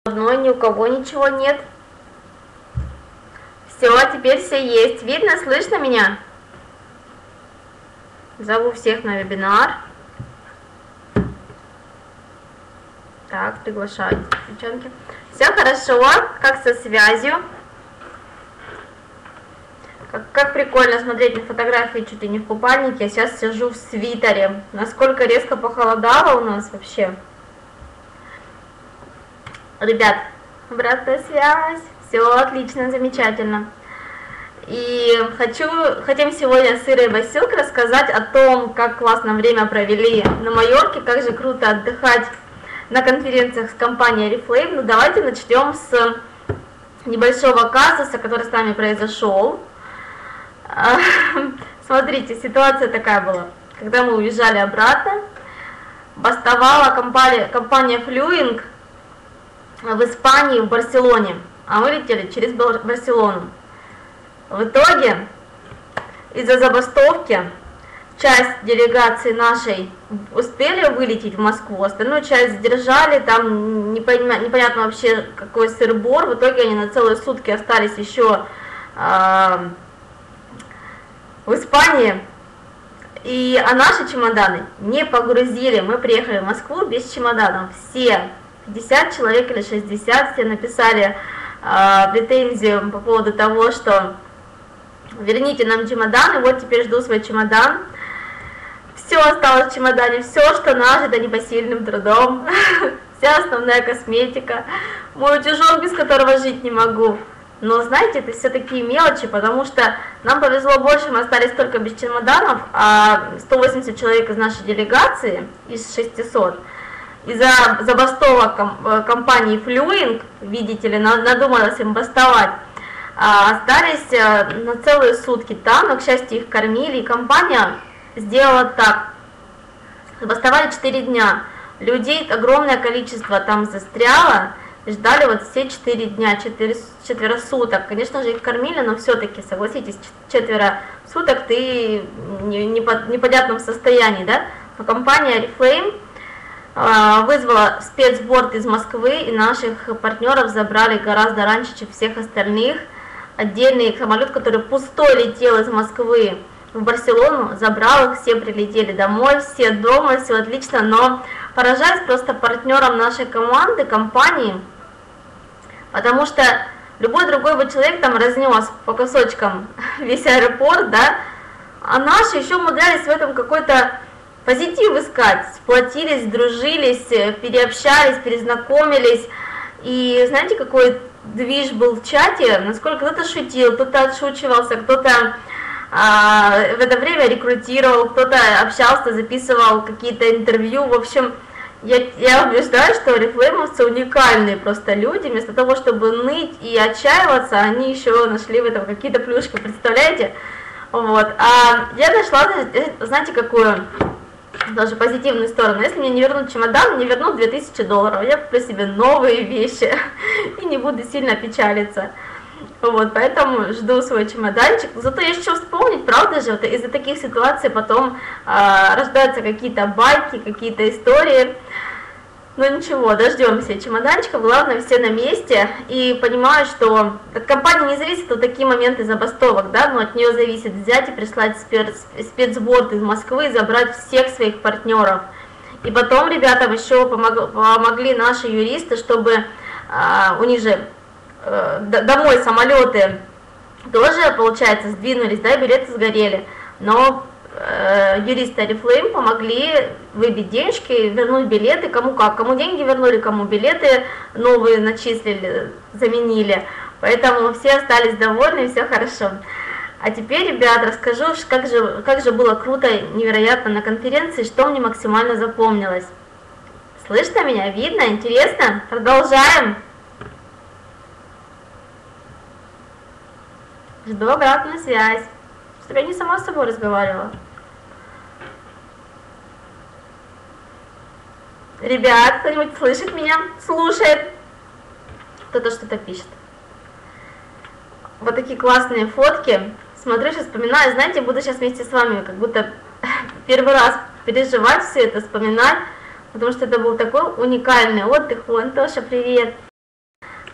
одной, ни у кого ничего нет. Все, теперь все есть. Видно, слышно меня? Зову всех на вебинар. Так, приглашаю, девчонки. Все хорошо, как со связью? Как прикольно смотреть на фотографии чуть ли не в купальнике. Я сейчас сижу в свитере. Насколько резко похолодало у нас вообще. Ребят, обратная связь. Все отлично, замечательно. И хотим сегодня с Ирой Васюк рассказать о том, как классно время провели на Майорке, как же круто отдыхать на конференциях с компанией Oriflame. Ну давайте начнем с небольшого казуса, который с нами произошел. Смотрите, ситуация такая была. Когда мы уезжали обратно, бастовала компания Fluing в Испании, в Барселоне, а мы летели через Барселону. В итоге, из-за забастовки, часть делегации нашей успели вылететь в Москву, остальную часть задержали, там непонятно вообще какой сыр-бор, в итоге они на целые сутки остались еще в Испании, а наши чемоданы не погрузили. Мы приехали в Москву без чемоданов, все 50 человек или 60, все написали претензию по поводу того, что верните нам чемоданы, вот теперь жду свой чемодан. Все осталось в чемодане, все, что нажито непосильным трудом, вся основная косметика, мой утюжок, без которого жить не могу. Но знаете, это все такие мелочи, потому что нам повезло больше, мы остались только без чемоданов, а 180 человек из нашей делегации, из 600, из-за забастовок компании Fluing, видите ли, надумалось им бастовать, остались на целые сутки там, но, к счастью, их кормили, и компания сделала так. Бастовали 4 дня, людей огромное количество там застряло, ждали вот все 4 дня, 4 суток. Конечно же, их кормили, но все-таки, согласитесь, 4 суток ты в непонятном состоянии, да? Но компания Oriflame вызвала спецборд из Москвы, и наших партнеров забрали гораздо раньше, чем всех остальных. Отдельный самолет, который пустой летел из Москвы в Барселону, забрал их, все прилетели домой, все дома, все отлично, но поражаюсь просто партнерам нашей команды, компании, потому что любой другой бы человек там разнес по кусочкам весь аэропорт, да, а наши еще умудрялись в этом какой-то позитив искать, сплотились, дружились, переобщались, перезнакомились, и знаете, какой движ был в чате, насколько кто-то шутил, кто-то отшучивался, кто-то в это время рекрутировал, кто-то общался, записывал какие-то интервью. В общем, я убеждаю, что орифлеймовцы уникальные просто люди. Вместо того, чтобы ныть и отчаиваться, они еще нашли в этом какие-то плюшки, представляете? Вот. А я нашла, знаете, какую даже позитивную сторону. Если мне не вернут чемодан, мне вернут $2000. Я куплю себе новые вещи и не буду сильно печалиться. Вот, поэтому жду свой чемоданчик. Зато есть что вспомнить, правда же? Вот из-за таких ситуаций потом рождаются какие-то байки, какие-то истории. Но ничего, дождемся чемоданчика. Главное, все на месте. И понимаю, что от компании не зависит вот такие моменты забастовок, да, но от нее зависит взять и прислать спецборд из Москвы, забрать всех своих партнеров. И потом ребятам еще помогли наши юристы, чтобы у них же домой самолеты тоже, получается, сдвинулись, да, билеты сгорели, но юристы Oriflame помогли выбить денежки, вернуть билеты, кому как, кому деньги вернули, кому билеты новые начислили, заменили, поэтому все остались довольны, все хорошо. А теперь, ребят, расскажу, как же было круто, невероятно на конференции, что мне максимально запомнилось. Слышно меня, видно, интересно? Продолжаем. Жду обратную связь, чтобы я не сама с собой разговаривала. Ребят, кто-нибудь слышит меня? Слушает? Кто-то что-то пишет. Вот такие классные фотки. Смотрю, сейчас вспоминаю. Знаете, буду сейчас вместе с вами как будто первый раз переживать все это, вспоминать. Потому что это был такой уникальный отдых. Вон, Тоша, привет.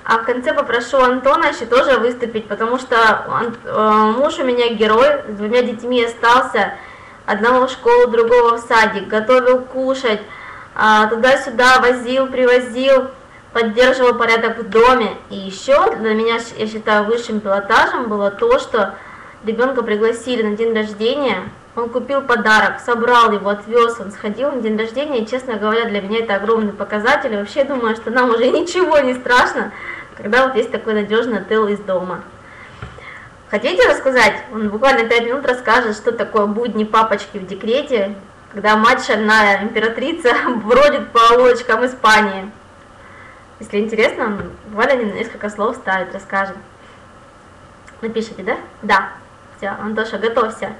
А в конце попрошу Антона еще тоже выступить, потому что муж у меня герой, с 2 детьми остался, одного в школу, другого в садик, готовил кушать, туда-сюда возил, привозил, поддерживал порядок в доме. И еще для меня, я считаю, высшим пилотажем было то, что ребенка пригласили на день рождения, он купил подарок, собрал его, отвез, он сходил на день рождения, и, честно говоря, для меня это огромный показатель. И вообще думаю, что нам уже ничего не страшно, когда вот есть такой надежный тыл из дома. Хотите рассказать? Он буквально 5 минут расскажет, что такое будни папочки в декрете, когда мать шальная императрица бродит по улочкам Испании. Если интересно, он буквально несколько слов ставит, расскажет. Напишите, да? Да. Все, Антоша, готовься.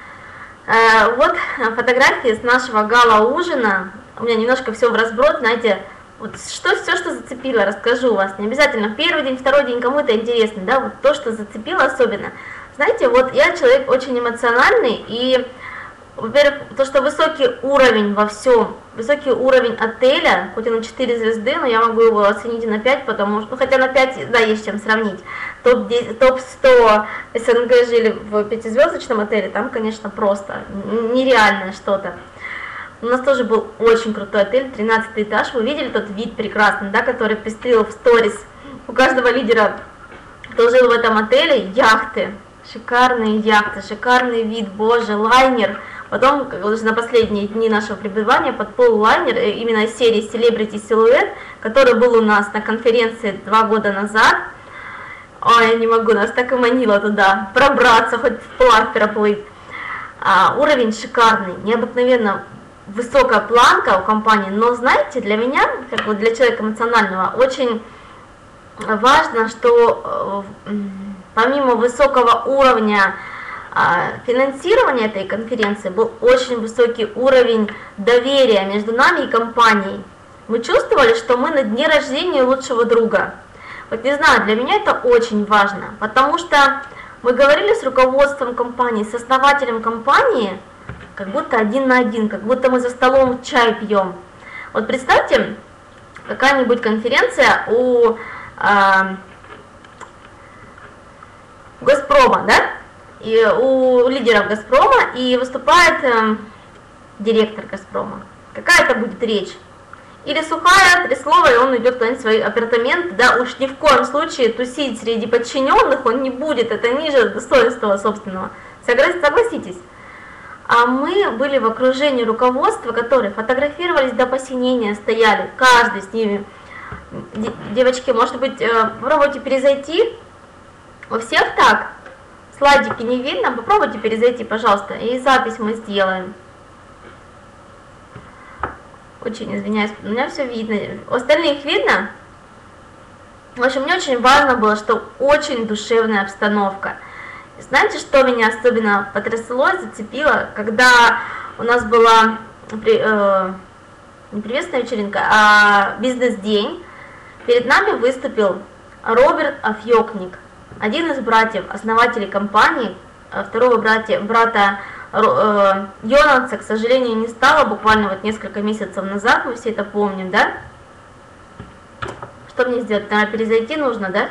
Вот фотографии с нашего гала-ужина. У меня немножко все в разброд, знаете, вот все, что зацепило, расскажу вас. Не обязательно первый день, второй день, кому это интересно, да, вот то, что зацепило особенно. Знаете, вот я человек очень эмоциональный, и, во-первых, то, что высокий уровень во всем, высокий уровень отеля, хоть он 4 звезды, но я могу его оценить и на 5, потому что, ну, хотя на 5, да, есть чем сравнить. Топ-100 СНГ жили в 5-звездочном отеле, там, конечно, просто нереальное что-то. У нас тоже был очень крутой отель, 13 этаж, вы видели тот вид прекрасный, да, который пестрил в сторис у каждого лидера, кто жил в этом отеле, яхты, шикарные яхты, шикарный вид, боже, лайнер. Потом, уже на последние дни нашего пребывания, подплыл лайнер именно из серии Celebrity Silhouette, который был у нас на конференции 2 года назад. Ой, я не могу, нас так и манило туда пробраться, хоть вплавь проплыть. Уровень шикарный, необыкновенно высокая планка у компании, но знаете, для меня, как вот для человека эмоционального, очень важно, что помимо высокого уровня финансирования этой конференции был очень высокий уровень доверия между нами и компанией. Мы чувствовали, что мы на дне рождения лучшего друга. Вот не знаю, для меня это очень важно, потому что мы говорили с руководством компании, с основателем компании, как будто 1 на 1, как будто мы за столом чай пьем. Вот представьте, какая-нибудь конференция у Газпрома, да? И у лидеров Газпрома, и выступает директор Газпрома. Какая это будет речь? Или сухая, 3 слова, и он идет куда-нибудь в свои апартаменты, да, уж ни в коем случае тусить среди подчиненных он не будет, это ниже достоинства собственного. Согласитесь? А мы были в окружении руководства, которые фотографировались до посинения, стояли, каждый с ними. Девочки, может быть, попробуйте перезайти, у всех так? Слайдики не видно, попробуйте перезайти, пожалуйста, и запись мы сделаем. Очень извиняюсь, у меня все видно. У остальных видно? В общем, мне очень важно было, что очень душевная обстановка. Знаете, что меня особенно потрясло, зацепило, когда у нас была не приветственная вечеринка, а бизнес-день, перед нами выступил Роберт Афьёкник, один из братьев, основателей компании, второго брата Йонаса, к сожалению, не стало, буквально вот несколько месяцев назад, мы все это помним, да? Что мне сделать? Наверное, перезайти нужно, да?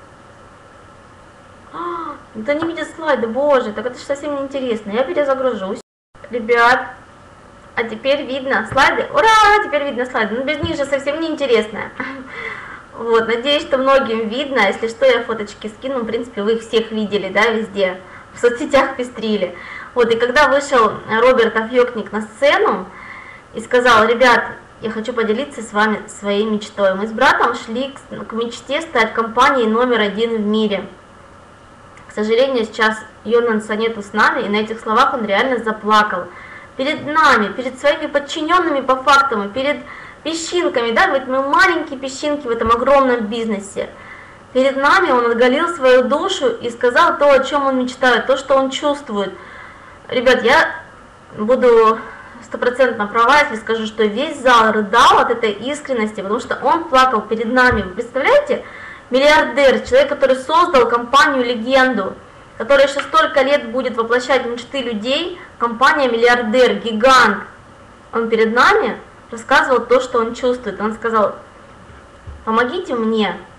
Да не видит слайды, боже, так это же совсем неинтересно. Я перезагружусь. Ребят, а теперь видно слайды. Ура, теперь видно слайды. Но без них же совсем неинтересно. Вот, надеюсь, что многим видно. Если что, я фоточки скину. В принципе, вы их всех видели, да, везде. В соцсетях пестрили. Вот, и когда вышел Роберт Афьёкник на сцену и сказал: ребят, я хочу поделиться с вами своей мечтой. Мы с братом шли к мечте стать компанией номер 1 в мире. К сожалению, сейчас Йонаса нету с нами, и на этих словах он реально заплакал. Перед нами, перед своими подчиненными по фактам, перед песчинками, да, ведь мы маленькие песчинки в этом огромном бизнесе. Перед нами он отголил свою душу и сказал то, о чем он мечтает, то, что он чувствует. Ребят, я буду 100% права, если скажу, что весь зал рыдал от этой искренности, потому что он плакал перед нами. Вы представляете? Миллиардер, человек, который создал компанию-легенду, который еще столько лет будет воплощать мечты людей, компания миллиардер, гигант. Он перед нами рассказывал то, что он чувствует. Он сказал: помогите мне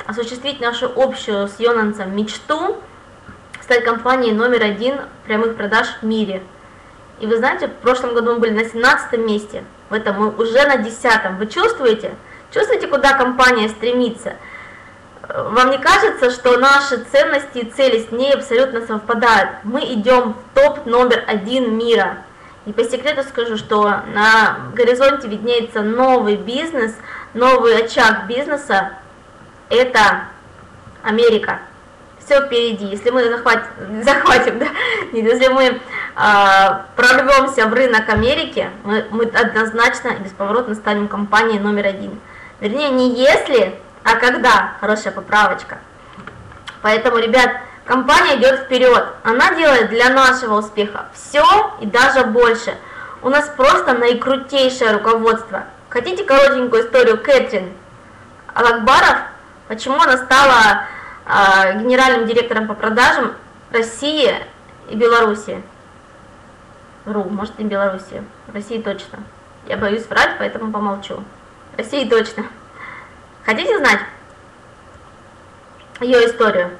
осуществить нашу общую с Йонансом мечту, стать компанией номер 1 прямых продаж в мире. И вы знаете, в прошлом году мы были на 17 месте, в этом мы уже на 10. Вы чувствуете? Чувствуете, куда компания стремится? Вам не кажется, что наши ценности и цели с ней абсолютно совпадают? Мы идем в топ номер 1 мира. И по секрету скажу, что на горизонте виднеется новый бизнес, новый очаг бизнеса – это Америка. Все впереди. Если мы захватим, да? Если мы прорвемся в рынок Америки, мы однозначно и бесповоротно станем компанией номер 1. Вернее, не если, а когда. Хорошая поправочка. Поэтому, ребят, компания идет вперед, она делает для нашего успеха все и даже больше. У нас просто наикрутейшее руководство. Хотите коротенькую историю Кэтрин Алакбаров, почему она стала генеральным директором по продажам России и Беларуси? Может и Беларуси, России точно. Я боюсь врать, поэтому помолчу. России точно. Хотите знать ее историю?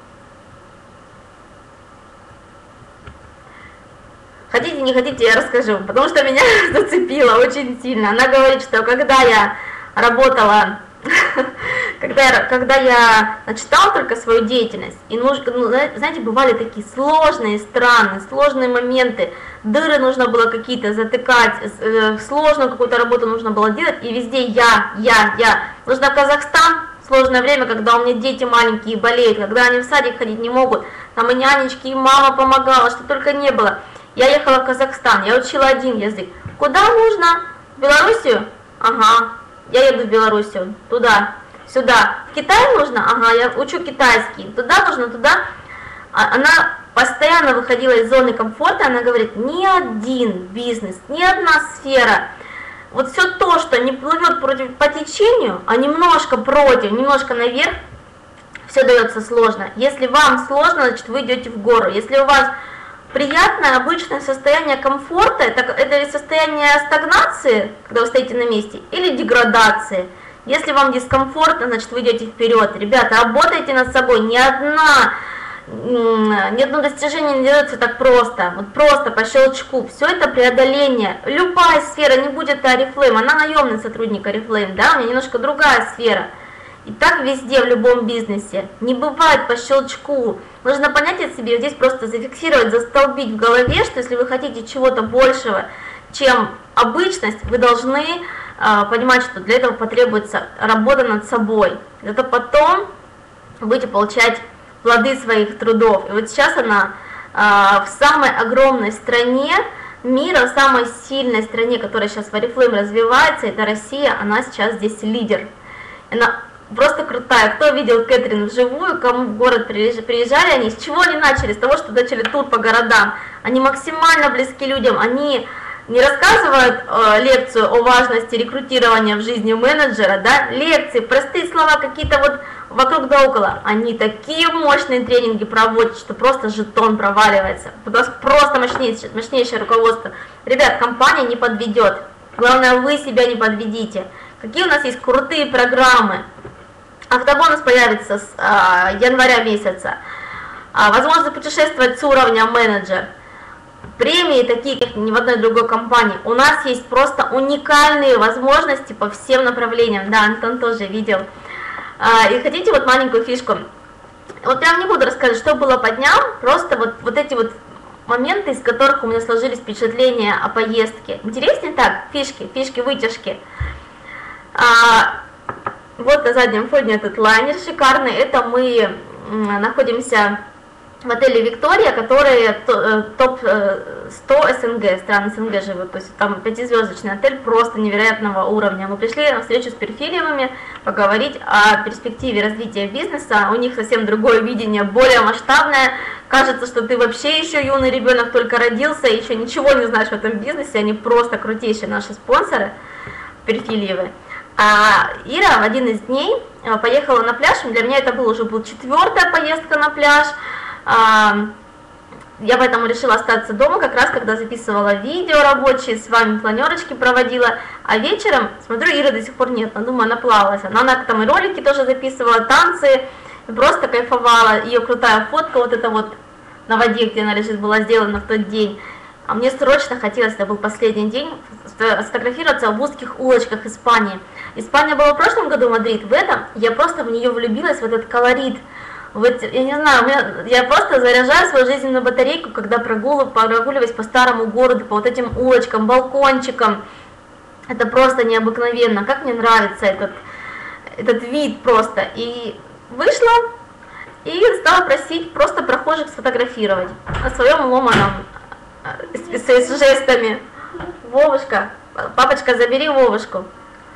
Хотите, не хотите, я расскажу, потому что меня зацепило очень сильно. Она говорит, что когда я работала, когда я начитала только свою деятельность, и знаете, бывали такие сложные страны, сложные моменты, дыры нужно было какие-то затыкать, сложную какую-то работу нужно было делать, и везде я. Нужно в Казахстан, сложное время, когда у меня дети маленькие болеют, когда они в садик ходить не могут, там и нянечки, и мама помогала, что только не было. Я ехала в Казахстан, я учила один язык. Куда нужно? В Белоруссию? Ага, я еду в Белоруссию, туда, сюда. В Китай нужно? Ага, я учу китайский. Туда нужно, туда. Она постоянно выходила из зоны комфорта, она говорит, ни один бизнес, ни одна сфера, вот все то, что не плывет по течению, а немножко против, немножко наверх, все дается сложно. Если вам сложно, значит вы идете в гору. Если у вас приятное, обычное состояние комфорта, это состояние стагнации, когда вы стоите на месте, или деградации. Если вам дискомфортно, значит вы идете вперед. Ребята, работайте над собой, ни одно достижение не делается так просто, вот просто по щелчку. Все это преодоление. Любая сфера, не будет Oriflame, она наемный сотрудник Oriflame, да, у меня немножко другая сфера. И так везде, в любом бизнесе. Не бывает по щелчку. Нужно понять о себе, здесь просто зафиксировать, застолбить в голове, что если вы хотите чего-то большего, чем обычность, вы должны понимать, что для этого потребуется работа над собой. Зато потом будете получать плоды своих трудов. И вот сейчас она в самой огромной стране мира, в самой сильной стране, которая сейчас в Oriflame развивается, это Россия, она сейчас здесь лидер. Она просто крутая. Кто видел Кэтрин вживую, кому в город приезжали они, с чего они начали? С того, что начали тур по городам. Они максимально близки людям, они не рассказывают лекцию о важности рекрутирования в жизни менеджера, да, лекции, простые слова какие-то вот вокруг да около. Они такие мощные тренинги проводят, что просто жетон проваливается. У нас просто мощнейшее руководство. Ребят, компания не подведет. Главное, вы себя не подведите. Какие у нас есть крутые программы? Автобонус появится с января месяца. Возможность путешествовать с уровня менеджер. Премии такие, как ни в одной другой компании. У нас есть просто уникальные возможности по всем направлениям. Да, Антон тоже видел. И хотите вот маленькую фишку? Вот прям не буду рассказывать, что было по дням. Просто вот эти вот моменты, из которых у меня сложились впечатления о поездке. Интереснее так? Фишки, вытяжки. Вот на заднем фоне этот лайнер шикарный. Это мы находимся в отеле Виктория, который топ-100 СНГ, стран СНГ живут. То есть там 5-звездочный отель просто невероятного уровня. Мы пришли на встречу с Перфильевыми поговорить о перспективе развития бизнеса. У них совсем другое видение, более масштабное. Кажется, что ты вообще еще юный ребенок, только родился, еще ничего не знаешь в этом бизнесе. Они просто крутейшие наши спонсоры, Перфильевы. А Ира в один из дней поехала на пляж. Для меня это был уже 4-я поездка на пляж. я поэтому решила остаться дома, как раз когда записывала видео рабочие, с вами планерочки проводила, а вечером, смотрю, Иры до сих пор нет, думаю, она плавалась, она там и ролики тоже записывала, танцы, просто кайфовала, ее крутая фотка, вот это вот на воде, где она лежит, была сделана в тот день. А мне срочно хотелось, это был последний день, сфотографироваться в узких улочках Испании. Испания была в прошлом году, Мадрид, в этом я просто в нее влюбилась, в этот колорит. Вот, я не знаю, я просто заряжаю свою жизненную батарейку, когда прогуливаюсь по старому городу, по вот этим улочкам, балкончикам. Это просто необыкновенно, как мне нравится этот вид просто. И вышла и стала просить просто прохожих сфотографировать на своем ломаном, с жестами. Вовушка, папочка, забери Вовушку.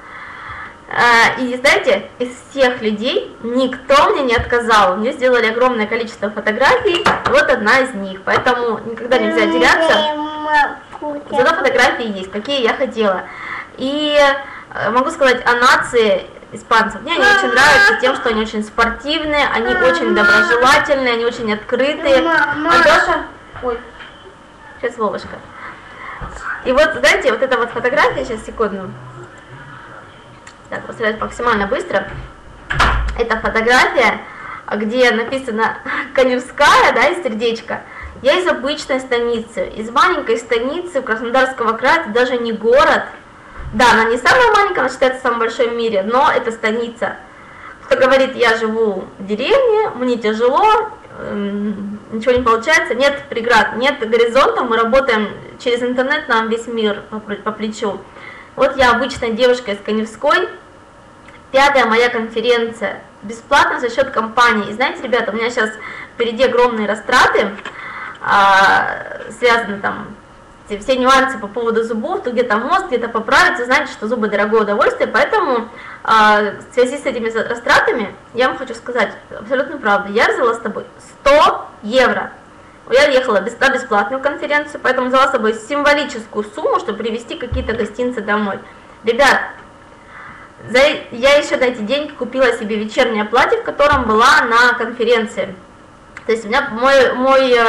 И знаете, из всех людей никто мне не отказал. Мне сделали огромное количество фотографий, вот одна из них. Поэтому никогда нельзя теряться. Зато фотографии есть, какие я хотела. И могу сказать о нации испанцев. Мне они очень нравятся тем, что они очень спортивные, они очень доброжелательные, они очень открытые. Антоша, ой, сейчас Вовушка. И вот, знаете, вот эта вот фотография, сейчас, секунду. Так, постараюсь максимально быстро. Это фотография, где написано Каневская, да, и сердечко. Я из обычной станицы, из маленькой станицы Краснодарского края, это даже не город. Да, она не самая маленькая, она считается самой большой в мире, но это станица. Кто говорит, я живу в деревне, мне тяжело, ничего не получается, нет преград, нет горизонта, мы работаем через интернет, нам весь мир по плечу. Вот я обычная девушка из Каневской, 5-я моя конференция, бесплатно за счет компании. И знаете, ребята, у меня сейчас впереди огромные растраты, связаны там все нюансы по поводу зубов, то где-то мост, где-то поправить, вы знаете, что зубы дорогое удовольствие, поэтому в связи с этими растратами я вам хочу сказать абсолютно правду, я взяла с тобой 100 евро. Я ехала на бесплатную конференцию, поэтому взяла с собой символическую сумму, чтобы привезти какие-то гостинцы домой. Ребят, я еще на эти деньги купила себе вечернее платье, в котором была на конференции. То есть у меня мой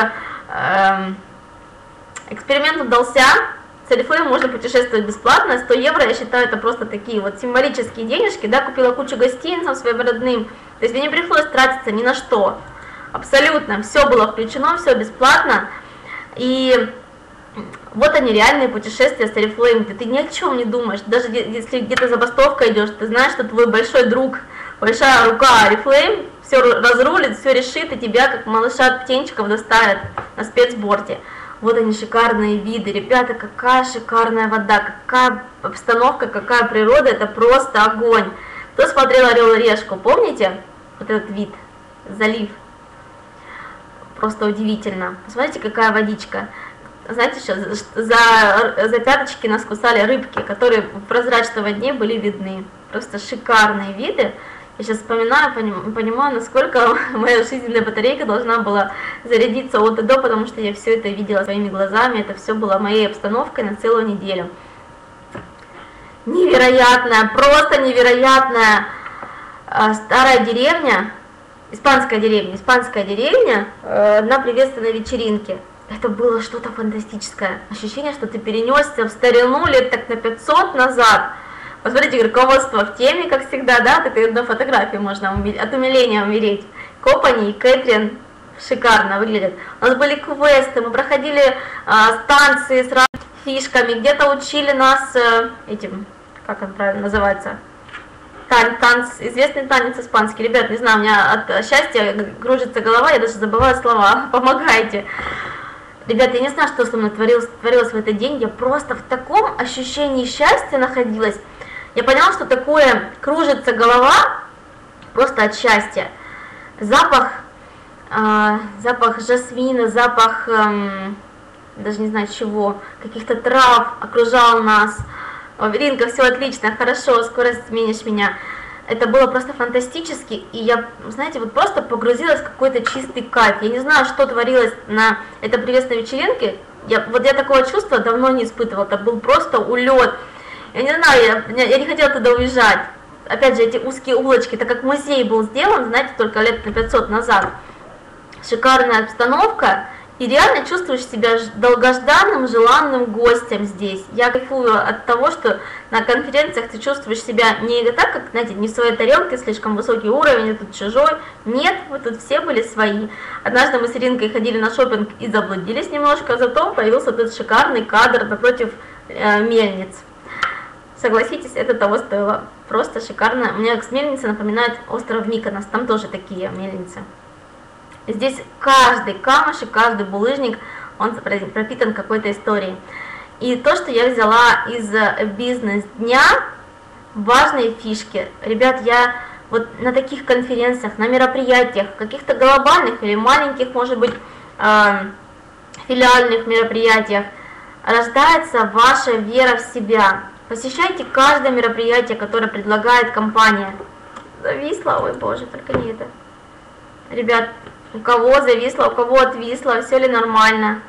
эксперимент удался, с Oriflame можно путешествовать бесплатно, 100 евро, я считаю, это просто такие вот символические денежки, да, купила кучу гостинцев своим родным, то есть мне не пришлось тратиться ни на что. Абсолютно, все было включено, все бесплатно, и вот они, реальные путешествия с Oriflame, где ты ни о чем не думаешь, даже если где-то забастовка идешь, ты знаешь, что твой большой друг, большая рука Oriflame все разрулит, все решит, и тебя, как малыша от птенчиков, доставят на спецборте. Вот они, шикарные виды, ребята, какая шикарная вода, какая обстановка, какая природа, это просто огонь. Кто смотрел «Орел и Решку», помните вот этот вид, залив? Просто удивительно. Посмотрите, какая водичка. Знаете, что за пяточки нас кусали рыбки, которые в прозрачной воде были видны. Просто шикарные виды. Я сейчас вспоминаю, понимаю, насколько моя жизненная батарейка должна была зарядиться от и до, потому что я все это видела своими глазами, это все было моей обстановкой на целую неделю. Невероятная, просто невероятная старая деревня, испанская деревня на приветственной вечеринке. Это было что-то фантастическое. Ощущение, что ты перенесся в старину лет так на 500 назад. Посмотрите, руководство в теме, как всегда, да, так и на фотографии можно от умиления умереть. Копани и Кэтрин шикарно выглядят. У нас были квесты, мы проходили станции с разными фишками, где-то учили нас этим, как он правильно называется, известный танец испанский. Ребят, не знаю, у меня от счастья кружится голова, я даже забываю слова, помогайте. Ребята, я не знаю, что со мной творилось в этот день, я просто в таком ощущении счастья находилась. Я поняла, что такое кружится голова просто от счастья. Запах жасмина, запах, даже не знаю чего, каких-то трав окружал нас. Веринка, все отлично, хорошо, скоро сменишь меня. Это было просто фантастически, и я, знаете, вот просто погрузилась в какой-то чистый кайф. Я не знаю, что творилось на этой приветственной вечеринке. Я такого чувства давно не испытывала, это был просто улет. Я не знаю, я не хотела туда уезжать. Опять же, эти узкие улочки, так как музей был сделан, знаете, только лет на 500 назад. Шикарная обстановка, и реально чувствуешь себя долгожданным, желанным гостем здесь. Я кайфую от того, что на конференциях ты чувствуешь себя не так, как, знаете, не в своей тарелке, слишком высокий уровень, тут чужой. Нет, вы тут все были свои. Однажды мы с Иринкой ходили на шопинг и заблудились немножко, зато появился этот шикарный кадр напротив мельниц. Согласитесь, это того стоило. Просто шикарно. Мне мельница напоминает остров Миконос, там тоже такие мельницы. Здесь каждый камушек, каждый булыжник, он пропитан какой-то историей. И то, что я взяла из бизнес-дня, важные фишки. Ребят, я вот на таких конференциях, на мероприятиях, каких-то глобальных или маленьких, может быть, филиальных мероприятиях, рождается ваша вера в себя. Посещайте каждое мероприятие, которое предлагает компания. Зависло, ой боже, только не это. Ребят, у кого зависло, у кого отвисло, все ли нормально?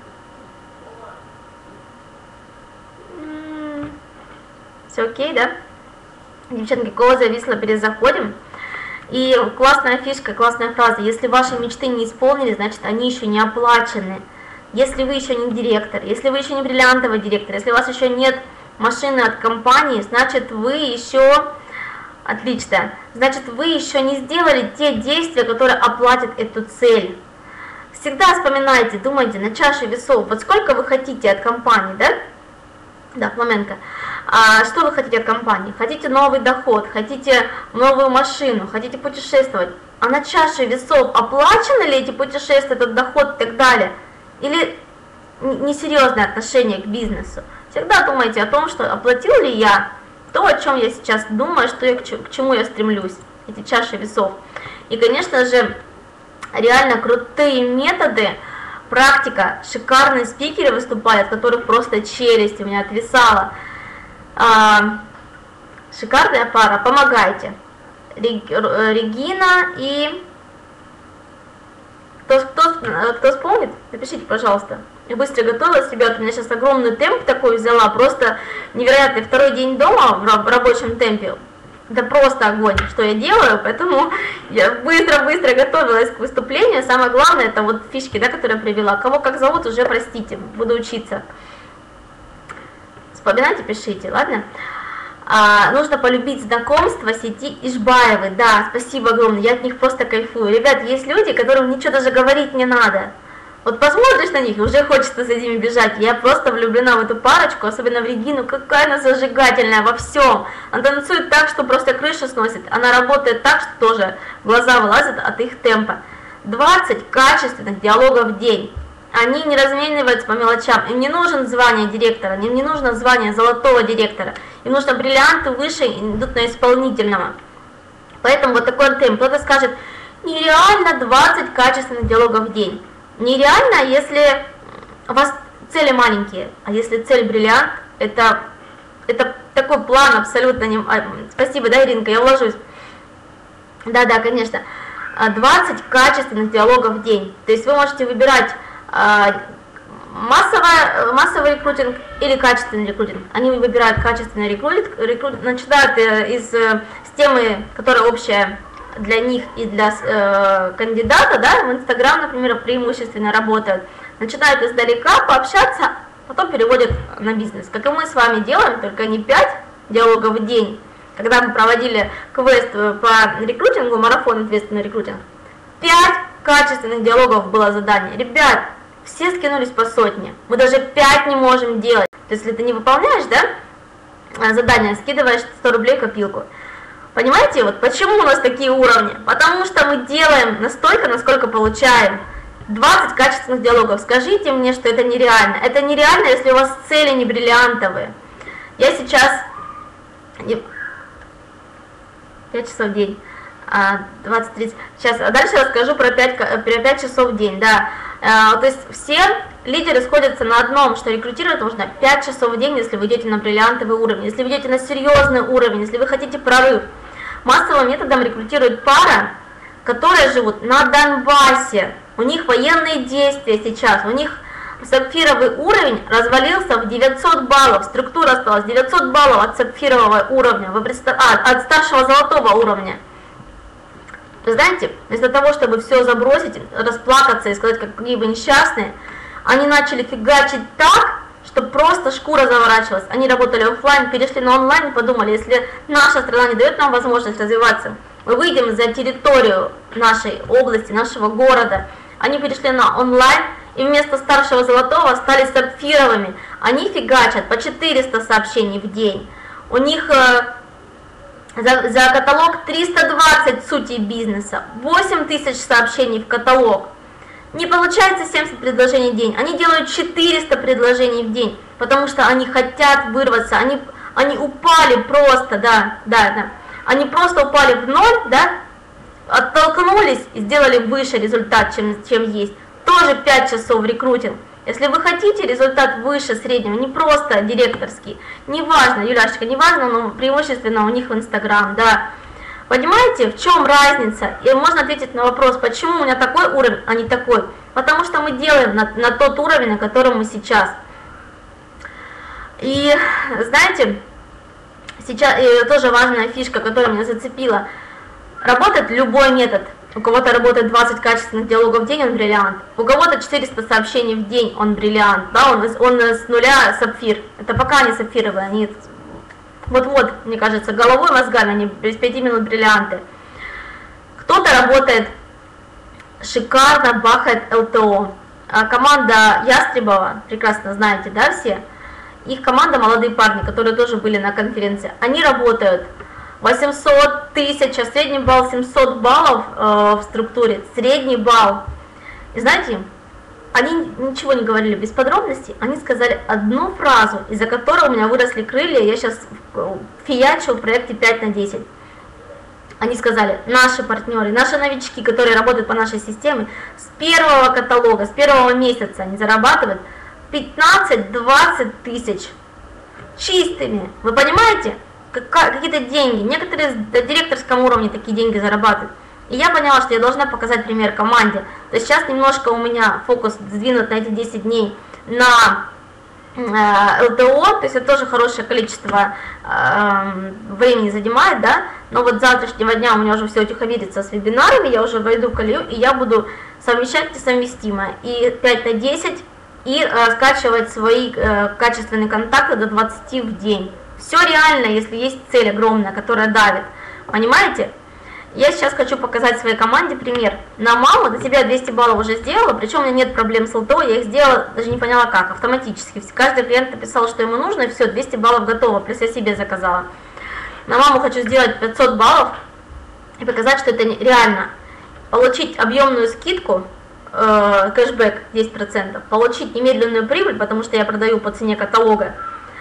Все окей, да? Девчонки, у кого зависло, перезаходим. И классная фишка, классная фраза. Если ваши мечты не исполнили, значит они еще не оплачены. Если вы еще не директор, если вы еще не бриллиантовый директор, если у вас еще нет машины от компании, значит вы еще... Отлично. Значит, вы еще не сделали те действия, которые оплатят эту цель. Всегда вспоминайте, думайте на чаше весов. Вот сколько вы хотите от компании, да? Да, Фламенко. Что вы хотите от компании? Хотите новый доход, хотите новую машину, хотите путешествовать. А на чаше весов оплачены ли эти путешествия, этот доход и так далее? Или несерьезное отношение к бизнесу? Всегда думайте о том, что оплатил ли я то, о чем я сейчас думаю, что я, к чему я стремлюсь, эти чаши весов. И, конечно же, реально крутые методы, практика, шикарные спикеры выступают, от которых просто челюсть у меня отвисала. Шикарная пара, помогайте. Регина и... Кто вспомнит, напишите, пожалуйста. Я быстро готовилась, ребята, у меня сейчас огромный темп такой взяла, просто невероятный. Второй день дома в рабочем темпе, это просто огонь, что я делаю, поэтому я быстро-быстро готовилась к выступлению. Самое главное, это вот фишки, да, которые я привела. Кого как зовут, уже простите, буду учиться. Вспоминайте, пишите, ладно? Нужно полюбить знакомства сети Ишбаевой. Да, спасибо огромное, я от них просто кайфую. Ребят, есть люди, которым ничего даже говорить не надо. Вот посмотришь на них, и уже хочется за ними бежать. Я просто влюблена в эту парочку, особенно в Регину. Какая она зажигательная во всем. Она танцует так, что просто крышу сносит. Она работает так, что тоже глаза вылазят от их темпа. 20 качественных диалогов в день. Они не размениваются по мелочам. Им не нужно звание директора, им не нужно звание золотого директора. Им нужно бриллианты выше, и идут на исполнительного. Поэтому вот такой темп. Кто-то скажет, нереально 20 качественных диалогов в день. Нереально, если у вас цели маленькие, а если цель бриллиант, это такой план абсолютно не... Спасибо, да, Иринка, я вложусь. Да, конечно. 20 качественных диалогов в день. То есть вы можете выбирать массовый рекрутинг или качественный рекрутинг. Они выбирают качественный рекрутинг, начинают с темы, которая общая для них и для кандидата, да, в Инстаграм, например, преимущественно работают, начинают издалека пообщаться, потом переводят на бизнес. Как и мы с вами делаем, только не 5 диалогов в день. Когда мы проводили квест по рекрутингу, марафон ответственный рекрутинг, 5 качественных диалогов было задание. Ребят, все скинулись по сотне, мы даже 5 не можем делать. То есть, если ты не выполняешь, да, задание, скидываешь 100 рублей в копилку. Понимаете, вот почему у нас такие уровни? Потому что мы делаем настолько, насколько получаем. 20 качественных диалогов. Скажите мне, что это нереально. Это нереально, если у вас цели не бриллиантовые. Я сейчас... 5 часов в день. 20-30. Сейчас, а дальше расскажу про 5 часов в день. Да. То есть все лидеры сходятся на одном, что рекрутировать нужно 5 часов в день, если вы идете на бриллиантовый уровень, если вы идете на серьезный уровень, если вы хотите прорыв. Массовым методом рекрутирует пара, которые живут на Донбассе. У них военные действия сейчас, у них сапфировый уровень развалился в 900 баллов, структура осталась 900 баллов от сапфирового уровня, от старшего золотого уровня. Вы знаете, вместо того, чтобы все забросить, расплакаться и сказать, какие вы несчастные, Они начали фигачить так, что просто шкура заворачивалась. Они работали офлайн, перешли на онлайн, подумали, если наша страна не дает нам возможность развиваться, мы выйдем за территорию нашей области, нашего города. Они перешли на онлайн, и вместо старшего золотого стали сапфировыми. Они фигачат по 400 сообщений в день. У них за каталог 320 сутей бизнеса, 8000 сообщений в каталог. Не получается 70 предложений в день, они делают 400 предложений в день, потому что они хотят вырваться, они упали просто, да, они просто упали в ноль, да, оттолкнулись и сделали выше результат, чем есть. Тоже 5 часов рекрутинг. Если вы хотите результат выше среднего, не просто директорский, неважно, Юляшечка, неважно, но преимущественно у них в Инстаграм, да. Понимаете, в чем разница? И можно ответить на вопрос, почему у меня такой уровень, а не такой. Потому что мы делаем на тот уровень, на котором мы сейчас. И знаете, сейчас тоже важная фишка, которая меня зацепила. Работает любой метод. У кого-то работает 20 качественных диалогов в день, он бриллиант. У кого-то 400 сообщений в день, он бриллиант. Да, он с нуля сапфир. Это пока они сапфировые, они вот-вот, мне кажется, головой, мозгами, они без 5 минут бриллианты. Кто-то работает шикарно, бахает ЛТО. А команда Ястребова, прекрасно знаете, да, все? Их команда молодые парни, которые тоже были на конференции. Они работают 800 тысяч, а средний балл 700 баллов в структуре, средний балл. И знаете, они ничего не говорили без подробностей, они сказали одну фразу, из-за которой у меня выросли крылья, я сейчас фиячу в проекте 5 на 10. Они сказали, наши партнеры, наши новички, которые работают по нашей системе, с первого каталога, с первого месяца они зарабатывают 15-20 тысяч чистыми. Вы понимаете? Какие-то деньги. Некоторые на директорском уровне такие деньги зарабатывают. И я поняла, что я должна показать пример команде. То есть сейчас немножко у меня фокус сдвинут на эти 10 дней на ЛТО, то есть это тоже хорошее количество времени занимает, да, но вот с завтрашнего дня у меня уже все утихомирится с вебинарами, я уже войду в колею, и я буду совмещать несовместимое, и 5 на 10, и скачивать свои качественные контакты до 20 в день. Все реально, если есть цель огромная, которая давит, понимаете? Я сейчас хочу показать своей команде пример. На маму до себя 200 баллов уже сделала, причем у меня нет проблем с ЛТО, я их сделала, даже не поняла как, автоматически. Каждый клиент написал, что ему нужно, и все, 200 баллов готово, плюс я себе заказала. На маму хочу сделать 500 баллов и показать, что это реально. Получить объемную скидку, кэшбэк 10%, получить немедленную прибыль, потому что я продаю по цене каталога.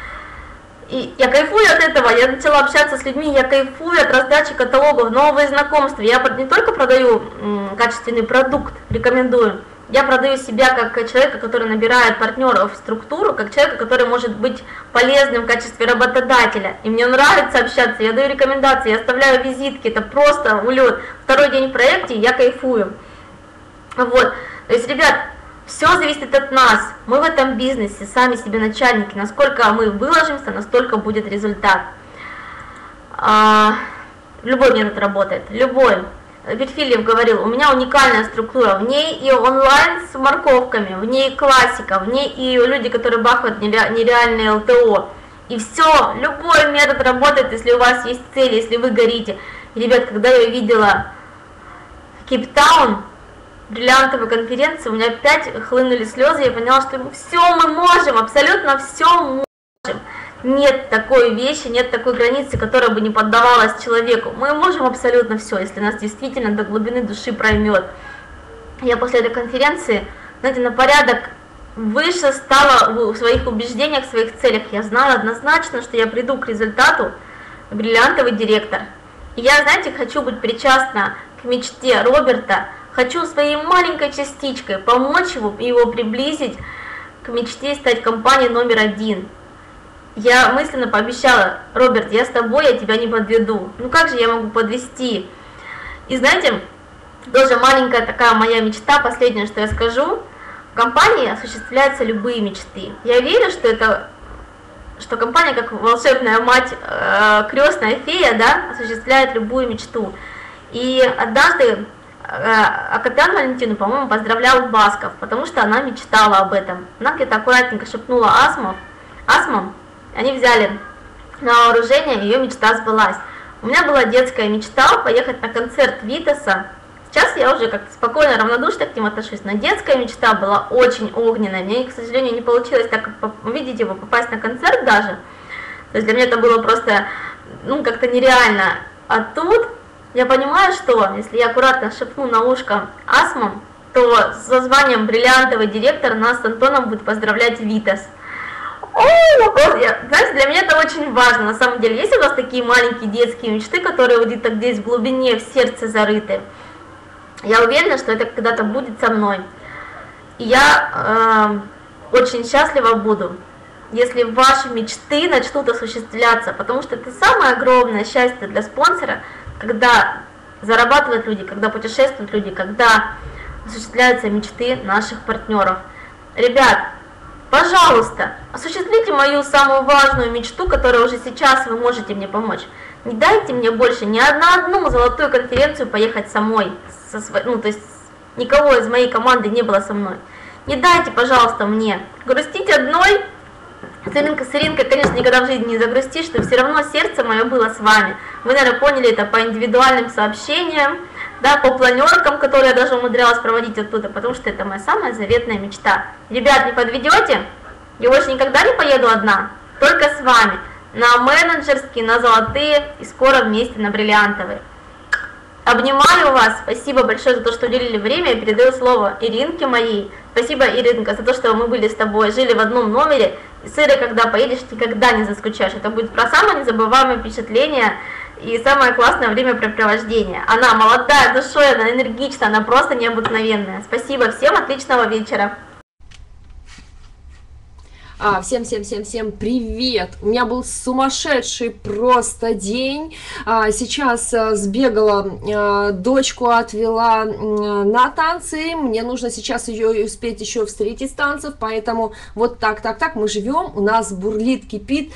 И я кайфую от этого, я начала общаться с людьми, я кайфую от раздачи каталогов, новые знакомства. Я не только продаю качественный продукт, рекомендую, я продаю себя как человека, который набирает партнеров в структуру, как человека, который может быть полезным в качестве работодателя. И мне нравится общаться, я даю рекомендации, я оставляю визитки, это просто улет. Второй день в проекте, я кайфую. Вот, то есть, ребят, все зависит от нас, мы в этом бизнесе, сами себе начальники, насколько мы выложимся, настолько будет результат. Любой метод работает, любой. Витфильев говорил, у меня уникальная структура, в ней и онлайн с морковками, в ней классика, в ней и люди, которые бахают нереальные ЛТО. И все, любой метод работает, если у вас есть цель, если вы горите. И, ребят, когда я видела Кейптаун, бриллиантовой конференции, у меня опять хлынули слезы, я поняла, что все мы можем, абсолютно все можем. Нет такой вещи, нет такой границы, которая бы не поддавалась человеку. Мы можем абсолютно все, если нас действительно до глубины души проймет. Я после этой конференции, знаете, на порядок выше стала в своих убеждениях, в своих целях. Я знала однозначно, что я приду к результату бриллиантовый директор. И я, знаете, хочу быть причастна к мечте Роберта, хочу своей маленькой частичкой помочь его приблизить к мечте стать компанией номер 1. Я мысленно пообещала, Роберт, я с тобой, я тебя не подведу. Ну как же я могу подвести? И знаете, тоже маленькая такая моя мечта, последнее, что я скажу, в компании осуществляются любые мечты. Я верю, что компания, как волшебная мать, крестная фея, да, осуществляет любую мечту. И однажды А Капитан Валентину, по-моему, поздравлял Басков, потому что она мечтала об этом. Она где-то аккуратненько шепнула Асмам, они взяли на вооружение, ее мечта сбылась. У меня была детская мечта поехать на концерт Витаса. Сейчас я уже как-то спокойно, равнодушно к ним отношусь, но детская мечта была очень огненная. Мне, к сожалению, не получилось так увидеть его, попасть на концерт даже. То есть для меня это было просто, ну, как-то нереально. А тут я понимаю, что если я аккуратно шепну на ушко Асмам, то со званием бриллиантовый директор нас с Антоном будет поздравлять Витас. Знаете, для меня это очень важно, на самом деле. Есть у вас такие маленькие детские мечты, которые вот где-то здесь в глубине, в сердце зарыты? Я уверена, что это когда-то будет со мной. И я очень счастлива буду, если ваши мечты начнут осуществляться, потому что это самое огромное счастье для спонсора, когда зарабатывают люди, когда путешествуют люди, когда осуществляются мечты наших партнеров. Ребят, пожалуйста, осуществите мою самую важную мечту, которую уже сейчас вы можете мне помочь. Не дайте мне больше ни на одну золотую конференцию поехать самой, то есть никого из моей команды не было со мной. Не дайте, пожалуйста, мне грустить одной. С Иринкой, конечно, никогда в жизни не загрустишь, что все равно сердце мое было с вами. Вы, наверное, поняли это по индивидуальным сообщениям, да, по планеркам, которые я даже умудрялась проводить оттуда, потому что это моя самая заветная мечта. Ребят, не подведете? Я больше никогда не поеду одна, только с вами, на менеджерские, на золотые и скоро вместе на бриллиантовые. Обнимаю вас, спасибо большое за то, что уделили время, я передаю слово Иринке моей. Спасибо, Иринка, за то, что мы были с тобой, жили в одном номере, и с Ирой, когда поедешь, никогда не заскучаешь. Это будет про самое незабываемое впечатление и самое классное времяпрепровождение. Она молодая душой, она энергична, она просто необыкновенная. Спасибо всем, отличного вечера. Всем привет! У меня был сумасшедший просто день. Сейчас сбегала, дочку отвела на танцы. Мне нужно сейчас ее успеть еще встретить с танцев, поэтому вот так, мы живем. У нас бурлит, кипит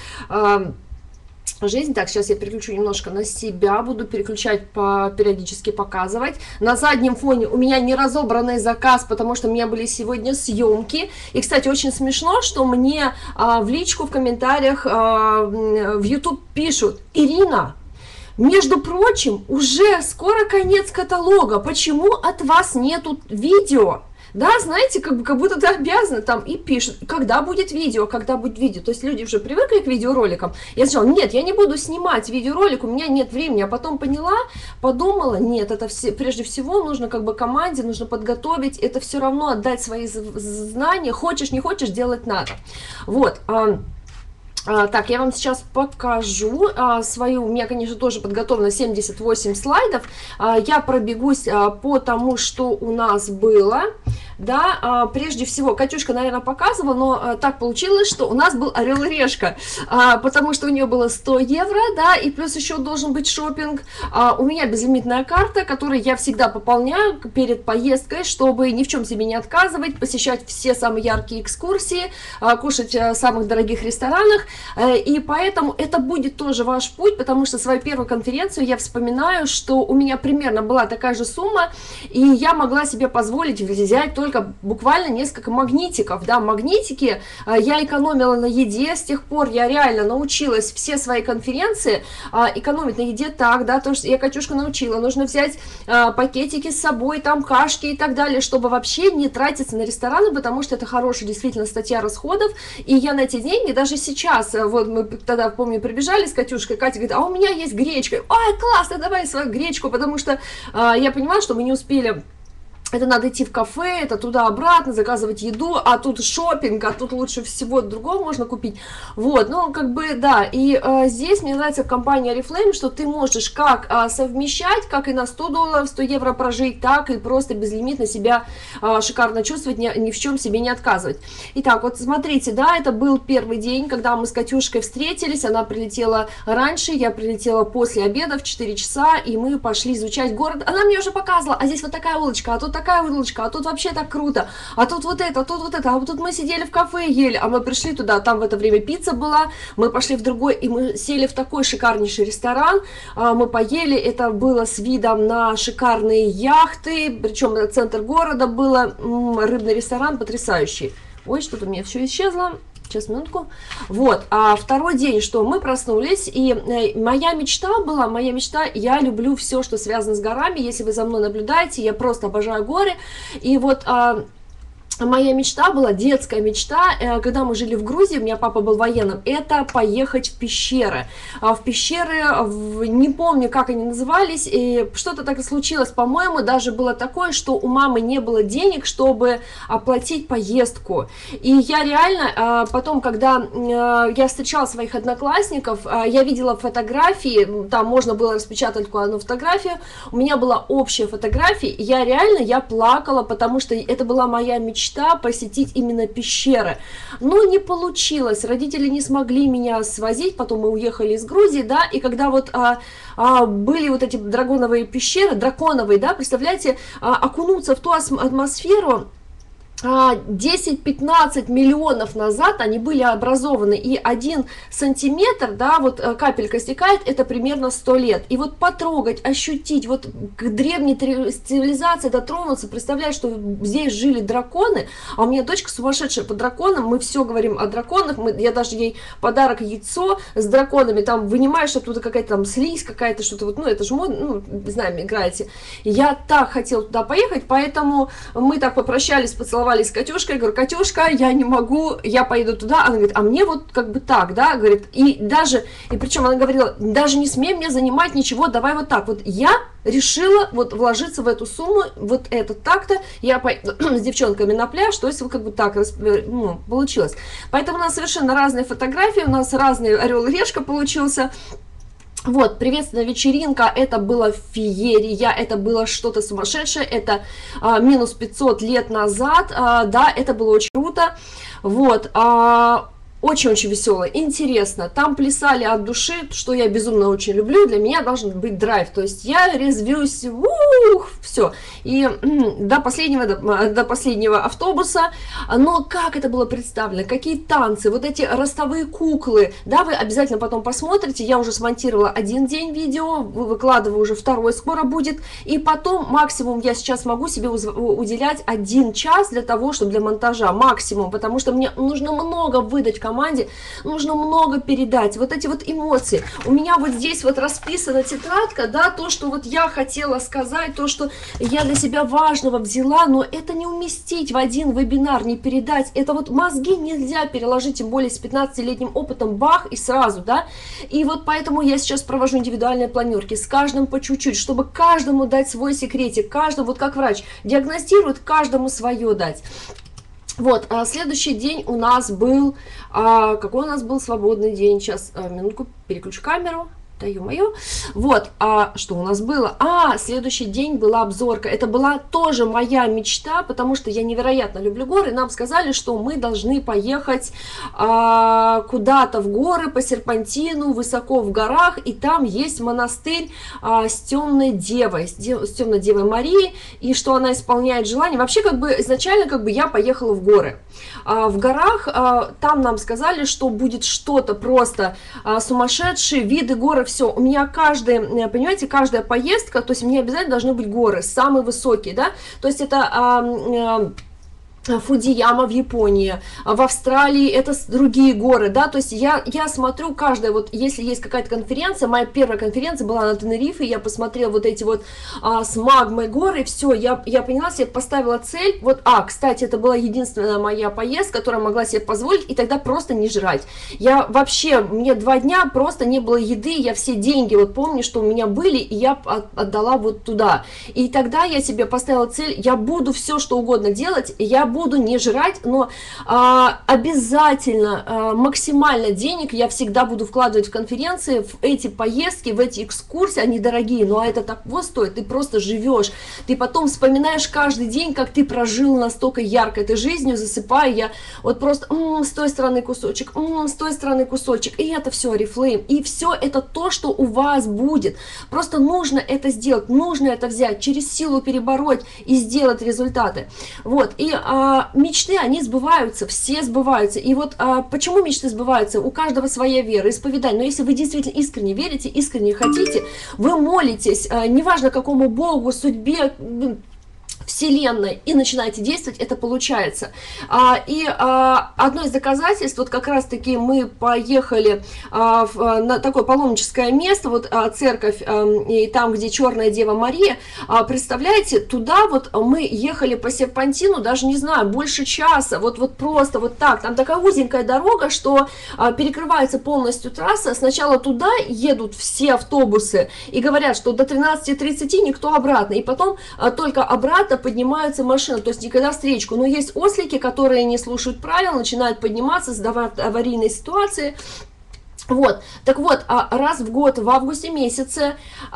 жизнь. Так, сейчас я переключу немножко на себя, буду переключать, периодически показывать. На заднем фоне у меня не разобранный заказ, потому что у меня были сегодня съемки. И, кстати, очень смешно, что мне в личку, в комментариях в YouTube пишут: Ирина, между прочим, уже скоро конец каталога, почему от вас нету видео? Да, знаете, как будто ты обязана там, и пишут, когда будет видео, когда будет видео. То есть люди уже привыкли к видеороликам. Я сказала, нет, я не буду снимать видеоролик, у меня нет времени. А потом подумала, нет, это прежде всего нужно как бы команде, нужно подготовить, это все равно отдать свои знания, хочешь, не хочешь, делать надо. Вот. Так, я вам сейчас покажу свою, у меня, конечно, тоже подготовлено 78 слайдов, я пробегусь по тому, что у нас было, да, прежде всего, Катюшка, наверное, показывала, но так получилось, что у нас был Орел и Решка, потому что у нее было 100 евро, да, и плюс еще должен быть шопинг, у меня безлимитная карта, которую я всегда пополняю перед поездкой, чтобы ни в чем себе не отказывать, посещать все самые яркие экскурсии, кушать в самых дорогих ресторанах. И поэтому это будет тоже ваш путь, потому что свою первую конференцию я вспоминаю, что у меня примерно была такая же сумма, и я могла себе позволить взять только буквально несколько магнитиков, да, магнитики, я экономила на еде, с тех пор я реально научилась все свои конференции экономить на еде так, да, то, что я Катюшку научила, нужно взять пакетики с собой, там кашки и так далее, чтобы вообще не тратиться на рестораны, потому что это хорошая действительно статья расходов, и я на эти деньги даже сейчас, вот мы тогда, помню, прибежали с Катюшкой, Катя говорит, а у меня есть гречка. Ой, классно, давай свою гречку, потому что я понимала, что мы не успели. Это надо идти в кафе, это туда-обратно, заказывать еду, а тут шопинг, а тут лучше всего другого можно купить. Вот, ну, как бы, да, и здесь мне нравится компания Oriflame, что ты можешь как совмещать, как и на 100 долларов, 100 евро прожить, так и просто безлимитно себя шикарно чувствовать, ни в чем себе не отказывать. Итак, вот смотрите, да, это был первый день, когда мы с Катюшкой встретились, она прилетела раньше, я прилетела после обеда в 4 часа, и мы пошли изучать город. Она мне уже показывала, а здесь вот такая улочка, а тут такая такая улочка, а тут вообще так круто, а тут вот это, а тут вот это, а тут мы сидели в кафе ели, а мы пришли туда, там в это время пицца была, мы пошли в другой, и мы сели в такой шикарнейший ресторан, мы поели, это было с видом на шикарные яхты, причем центр города было, рыбный ресторан потрясающий. Ой, что-то у меня все исчезло. Сейчас, минутку. Вот, а второй день, что мы проснулись, и моя мечта, я люблю все, что связано с горами, если вы за мной наблюдаете, я просто обожаю горы, и вот... Моя мечта была, детская мечта, когда мы жили в Грузии, у меня папа был военным, это поехать в пещеры. В пещеры, не помню, как они назывались, и что-то так и случилось, по-моему, даже было такое, что у мамы не было денег, чтобы оплатить поездку. И я реально, потом, когда я встречала своих одноклассников, я видела фотографии, там можно было распечатать только одну фотографию, у меня была общая фотография, и я плакала, потому что это была моя мечта посетить именно пещеры, но не получилось, родители не смогли меня свозить, потом мы уехали из Грузии, да, и когда вот были вот эти драконовые пещеры, да, представляете, окунуться в ту атмосферу, 10-15 миллионов назад они были образованы, и 1 сантиметр, да, вот капелька стекает, это примерно 100 лет, и вот потрогать, ощутить, вот к древней цивилизации дотронуться, представляешь, что здесь жили драконы, а у меня дочка сумасшедшая по драконам, мы все говорим о драконах, я даже ей подарок яйцо с драконами, там вынимаешь оттуда какая-то там слизь, какая-то что-то, вот, ну это же модно, ну, не знаю, играете, я так хотела туда поехать, поэтому мы так попрощались, поцеловались с Катюшкой, я говорю, Катюшка, я не могу, я поеду туда, она говорит, а мне вот как бы так, да, говорит, и причем она говорила, даже не смей мне занимать ничего, давай вот так, вот я решила вот вложиться в эту сумму, вот это так-то, я поеду с девчонками на пляж, то есть как бы так получилось, поэтому у нас совершенно разные фотографии, у нас разный орел и решка получился. Вот, приветственная вечеринка, это было феерия, это было что-то сумасшедшее, это минус 500 лет назад, да, это было очень круто, вот, очень-очень весело, интересно, там плясали от души, что я безумно очень люблю, для меня должен быть драйв, то есть я резвлюсь, все, и до последнего автобуса, но как это было представлено, какие танцы, вот эти ростовые куклы, да, вы обязательно потом посмотрите, я уже смонтировала 1 день видео, выкладываю уже 2-й скоро будет, и потом максимум я сейчас могу себе уделять 1 час для того, чтобы для монтажа, максимум, потому что мне нужно много выдать команде, нужно много передать, вот эти вот эмоции. У меня вот здесь вот расписана тетрадка, да, то, что вот я хотела сказать, то, что я для себя важного взяла, но это не уместить в 1 вебинар, не передать, это вот мозги нельзя переложить, тем более с 15-летним опытом, бах, и сразу, да, и вот поэтому я сейчас провожу индивидуальные планерки, с каждым по чуть-чуть, чтобы каждому дать свой секретик, каждому, вот как врач диагностирует, каждому свое дать. Вот, следующий день у нас был, какой у нас был свободный день, сейчас, минутку, переключу камеру. Да ё-моё. Вот, что у нас было? Следующий день была обзорка. Это была тоже моя мечта, потому что я невероятно люблю горы. Нам сказали, что мы должны поехать куда-то в горы по серпантину, высоко в горах, и там есть монастырь с темной девой, с темной девой Марией, и что она исполняет желания. Вообще, как бы, изначально, как бы, я поехала в горы. В горах там нам сказали, что будет что-то просто сумасшедшие, виды горы, все. У меня понимаете, каждая поездка, то есть мне обязательно должны быть горы, самые высокие, да, то есть это Фудзияма в Японии, в Австралии это другие горы, да, то есть я смотрю каждая, вот если есть какая-то конференция, моя первая конференция была на Тенерифе, я посмотрела вот эти вот с магмой горы, все, я поняла, себе поставила цель, вот, кстати, это была единственная моя поездка, которую могла себе позволить, и тогда просто не жрать, я вообще, мне 2 дня просто не было еды, я все деньги, вот помню, что у меня были, и я отдала вот туда, и тогда я себе поставила цель, я буду все, что угодно делать, и я буду не жрать, но обязательно максимально денег я всегда буду вкладывать в конференции, в эти поездки, в эти экскурсии, они дорогие, но это того стоит, ты просто живешь, ты потом вспоминаешь каждый день, как ты прожил настолько ярко этой жизнью, засыпая, я вот просто с той стороны кусочек, с той стороны кусочек, и это все Oriflame, и все это то, что у вас будет, просто нужно это сделать, нужно это взять, через силу перебороть и сделать результаты. Вот, и мечты, они сбываются, все сбываются, и вот почему мечты сбываются? У каждого своя вера, исповедание, но если вы действительно искренне верите, искренне хотите, вы молитесь, неважно какому Богу, судьбе, Вселенной, и начинаете действовать, это получается. Одно из доказательств, вот как раз таки мы поехали на такое паломническое место, вот церковь, и там, где Черная Дева Мария, представляете, туда вот мы ехали по серпантину, даже не знаю, больше часа, вот просто вот так, там такая узенькая дорога, что перекрывается полностью трасса, сначала туда едут все автобусы и говорят, что до 13:30 никто обратно, и потом только обратно поднимаются машины, то есть никогда встречку. Но есть ослики, которые не слушают правил, начинают подниматься, создавать аварийные ситуации. Вот. Так вот, раз в год, в августе месяце,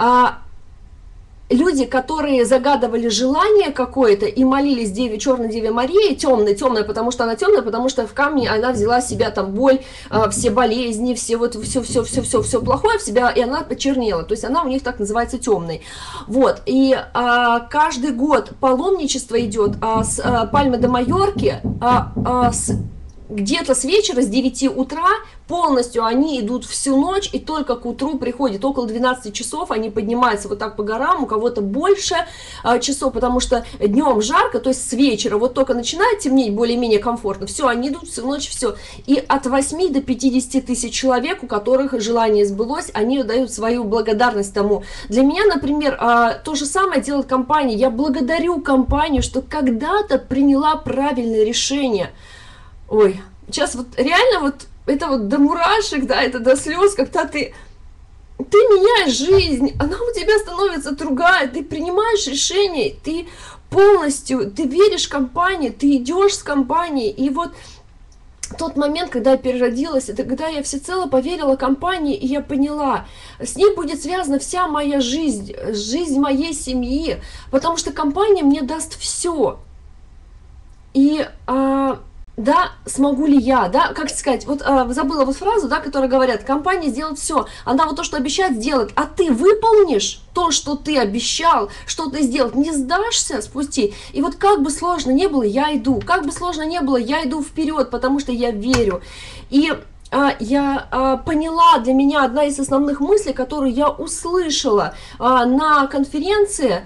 люди, которые загадывали желание какое-то и молились Деве, Черной Деве Марии, темная, потому что она темная, потому что в камне она взяла в себя там боль, все болезни, все плохое в себя, и она почернела, то есть она у них так называется темной. Вот, и каждый год паломничество идет с Пальмы де Майорки, где-то с вечера, с 9 утра, полностью они идут всю ночь, и только к утру приходят, около 12 часов, они поднимаются вот так по горам, у кого-то больше часов, потому что днем жарко, то есть с вечера, вот только начинает темнеть, более-менее комфортно, все, они идут всю ночь, все, и от 8 до 50 тысяч человек, у которых желание сбылось, они дают свою благодарность тому. Для меня, например, то же самое делает компания, я благодарю компанию, что когда-то приняла правильное решение. Ой, сейчас вот реально вот это вот до мурашек, да, это до слез, когда ты меняешь жизнь, она у тебя становится другая, ты принимаешь решение, ты полностью, ты веришь в компанию, ты идешь с компанией, и вот тот момент, когда я переродилась, это когда я всецело поверила компании, и я поняла, с ней будет связана вся моя жизнь, жизнь моей семьи, потому что компания мне даст все. И да, смогу ли я, да, как сказать, вот забыла вот фразу, да, которая говорят, компания сделает все, она вот то, что обещает, сделает, а ты выполнишь то, что ты обещал, что ты сделал, не сдашься с пути, и вот как бы сложно не было, я иду, как бы сложно не было, я иду вперед, потому что я верю, и я поняла, для меня одна из основных мыслей, которую я услышала на конференции,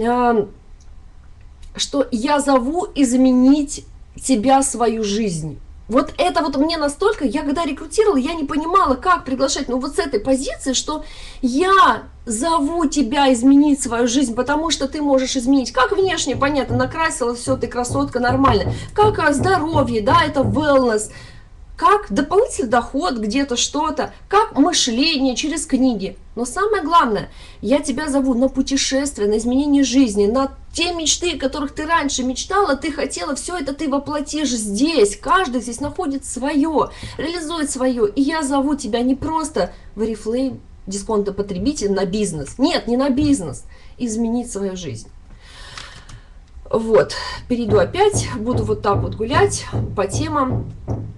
что я зову изменить тебя, свою жизнь. Вот это вот мне настолько, я когда рекрутировала, я не понимала, как приглашать, но вот с этой позиции, что я зову тебя изменить свою жизнь, потому что ты можешь изменить, как внешне, понятно, накрасила, все, ты красотка, нормально, как здоровье, да, это wellness, как дополнительный доход, где-то что-то, как мышление через книги. Но самое главное, я тебя зову на путешествие, на изменение жизни, на те мечты, о которых ты раньше мечтала, ты хотела, все это ты воплотишь здесь. Каждый здесь находит свое, реализует свое. И я зову тебя не просто в Oriflame, дисконтопотребитель, на бизнес. Нет, не на бизнес. Изменить свою жизнь. Вот, перейду опять, буду вот так вот гулять по темам.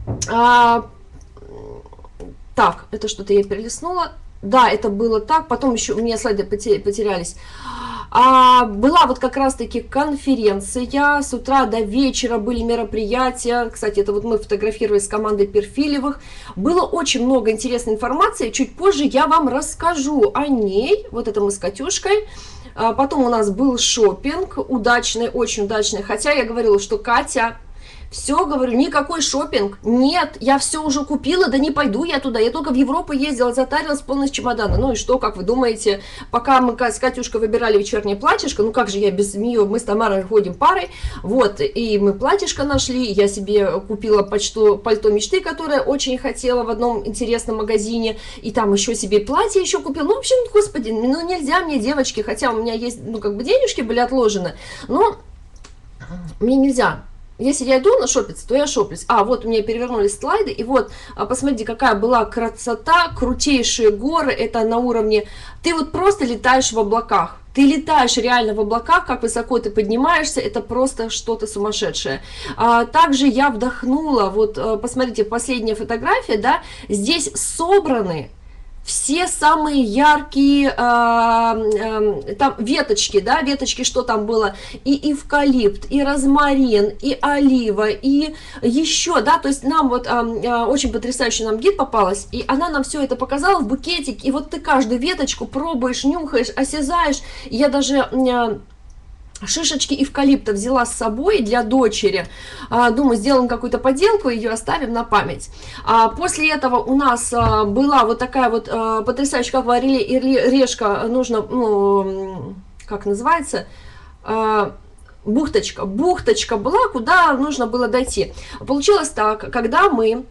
Так, это что-то я перелистнула. Да, это было так, потом еще у меня слайды потерялись. Была вот как раз-таки конференция, с утра до вечера были мероприятия, кстати, это вот мы фотографировались с командой Перфилевых, было очень много интересной информации, чуть позже я вам расскажу о ней, вот это мы с Катюшкой. Потом у нас был шопинг, удачный, очень удачный, хотя я говорила, что Катя... Все, говорю, никакой шопинг, нет, я все уже купила, да не пойду я туда, я только в Европу ездила, затарилась полностью чемодана. Ну и что, как вы думаете, пока мы с Катюшкой выбирали вечернее платьишко, ну как же я без нее, мы с Тамарой ходим парой, вот, и мы платьишко нашли, я себе купила пальто мечты, которое очень хотела в одном интересном магазине, и там еще себе платье еще купила, ну в общем, господи, ну нельзя мне, девочки, хотя у меня есть, ну как бы денежки были отложены, но мне нельзя. если я иду на шопиться, то я шоплюсь. А, вот у меня перевернулись слайды, и вот, посмотрите, какая была красота, крутейшие горы, это на уровне, ты вот просто летаешь в облаках. Ты летаешь реально в облаках, как высоко ты поднимаешься, это просто что-то сумасшедшее. Также я вдохнула, вот посмотрите, последняя фотография, да, здесь собраны все самые яркие там веточки, да, веточки, что там было, и эвкалипт, и розмарин, и олива, и еще, да, то есть нам вот очень потрясающий нам гид попалась, и она нам все это показала в букетик, и вот ты каждую веточку пробуешь, нюхаешь, осязаешь, я даже... шишечки эвкалипта взяла с собой для дочери. Думаю, сделаем какую-то поделку, ее оставим на память. После этого у нас была вот такая вот потрясающая, как варили решка, нужно, ну, как называется, бухточка. Бухточка была, куда нужно было дойти. Получилось так, когда мы...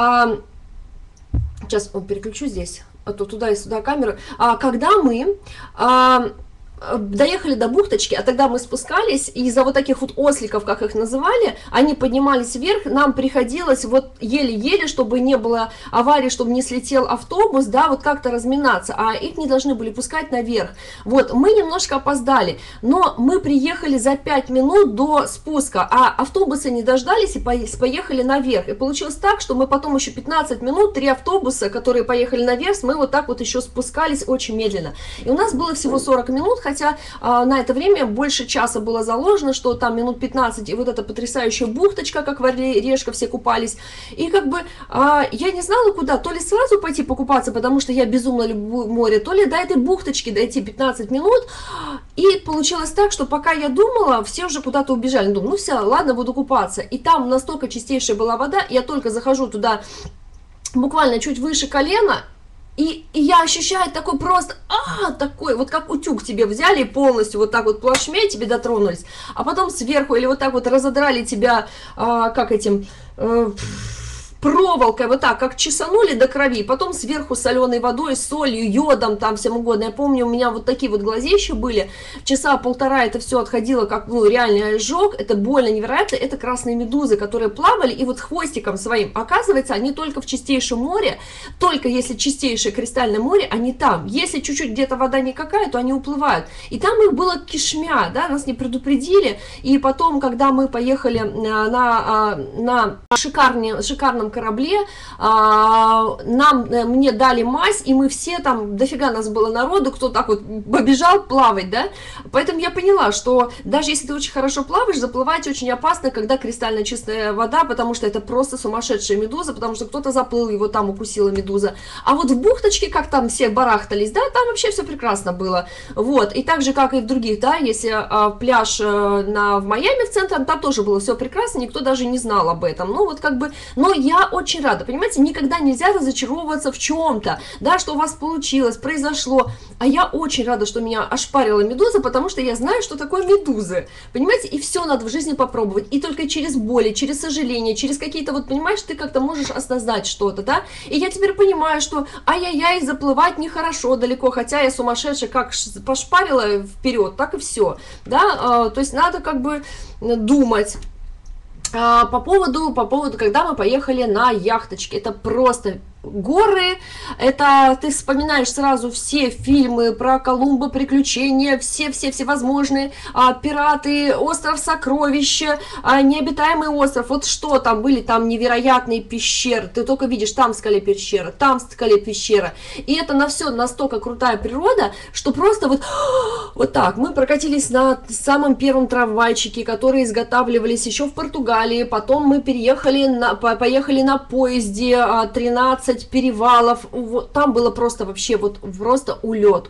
Сейчас переключу здесь, а то туда и сюда камеру. Когда мы... доехали до бухточки, а тогда мы спускались, и из-за вот таких вот осликов, как их называли, они поднимались вверх, нам приходилось вот еле-еле, чтобы не было аварии, чтобы не слетел автобус, да, вот как-то разминаться, а их не должны были пускать наверх. Вот, мы немножко опоздали, но мы приехали за 5 минут до спуска, а автобусы не дождались и поехали наверх. И получилось так, что мы потом еще 15 минут, 3 автобуса, которые поехали наверх, мы вот так вот еще спускались очень медленно. И у нас было всего 40 минут, хотя на это время больше часа было заложено, что там минут 15, и вот эта потрясающая бухточка, как в Орле-Решка, все купались. И как бы я не знала, куда, то ли сразу пойти покупаться, потому что я безумно люблю море, то ли до этой бухточки дойти 15 минут. И получилось так, что пока я думала, все уже куда-то убежали. Думаю, ну все, ладно, буду купаться. И там настолько чистейшая была вода, я только захожу туда буквально чуть выше колена, и я ощущаю такой просто, такой, вот как утюг тебе взяли и полностью вот так вот плашмя тебе дотронулись, а потом сверху или вот так вот разодрали тебя, как этим... проволокой, вот так, как чесанули до крови, потом сверху соленой водой, солью, йодом, там всем угодно. Я помню, у меня вот такие вот глазища были, часа полтора это все отходило, как, ну, реальный ожог, это больно невероятно, это красные медузы, которые плавали, и вот хвостиком своим, оказывается, они только в чистейшем море, только если чистейшее кристальное море, они там. Если чуть-чуть где-то вода никакая, то они уплывают. И там их было кишмя, да, нас не предупредили, и потом, когда мы поехали на шикарном корабле, мне дали мазь, и мы все там, дофига нас было народу, кто так вот побежал плавать, да, поэтому я поняла, что даже если ты очень хорошо плаваешь, заплывать очень опасно, когда кристально чистая вода, потому что это просто сумасшедшая медуза, потому что кто-то заплыл, его там укусила медуза, а вот в бухточке, как там все барахтались, да, там вообще все прекрасно было, вот, и так же, как и в других, да, если пляж в Майами в центре, там тоже было все прекрасно, никто даже не знал об этом, ну вот как бы, но я очень рада, понимаете, никогда нельзя разочаровываться в чем-то, да, что у вас получилось, произошло, а я очень рада, что меня ошпарила медуза, потому что я знаю, что такое медузы, понимаете, и все надо в жизни попробовать, и только через боли, через сожаление, через какие-то, вот, понимаешь, ты как-то можешь осознать что-то, да, и я теперь понимаю, что ай-яй-яй, заплывать нехорошо далеко, хотя я сумасшедшая, как пошпарила вперед, так и все, да, то есть надо как бы думать. По поводу, когда мы поехали на яхточке, это просто горы, это ты вспоминаешь сразу все фильмы про Колумба, приключения, все возможные, пираты, остров Сокровища, необитаемый остров, вот что там были, там невероятные пещеры, ты только видишь, там в скале пещера, там в скале пещера, и это на все настолько крутая природа, что просто вот так, мы прокатились на самом первом трамвайчике, которые изготавливались еще в Португалии, потом мы поехали на поезде, 13 перевалов, вот, там было просто вообще вот просто улет,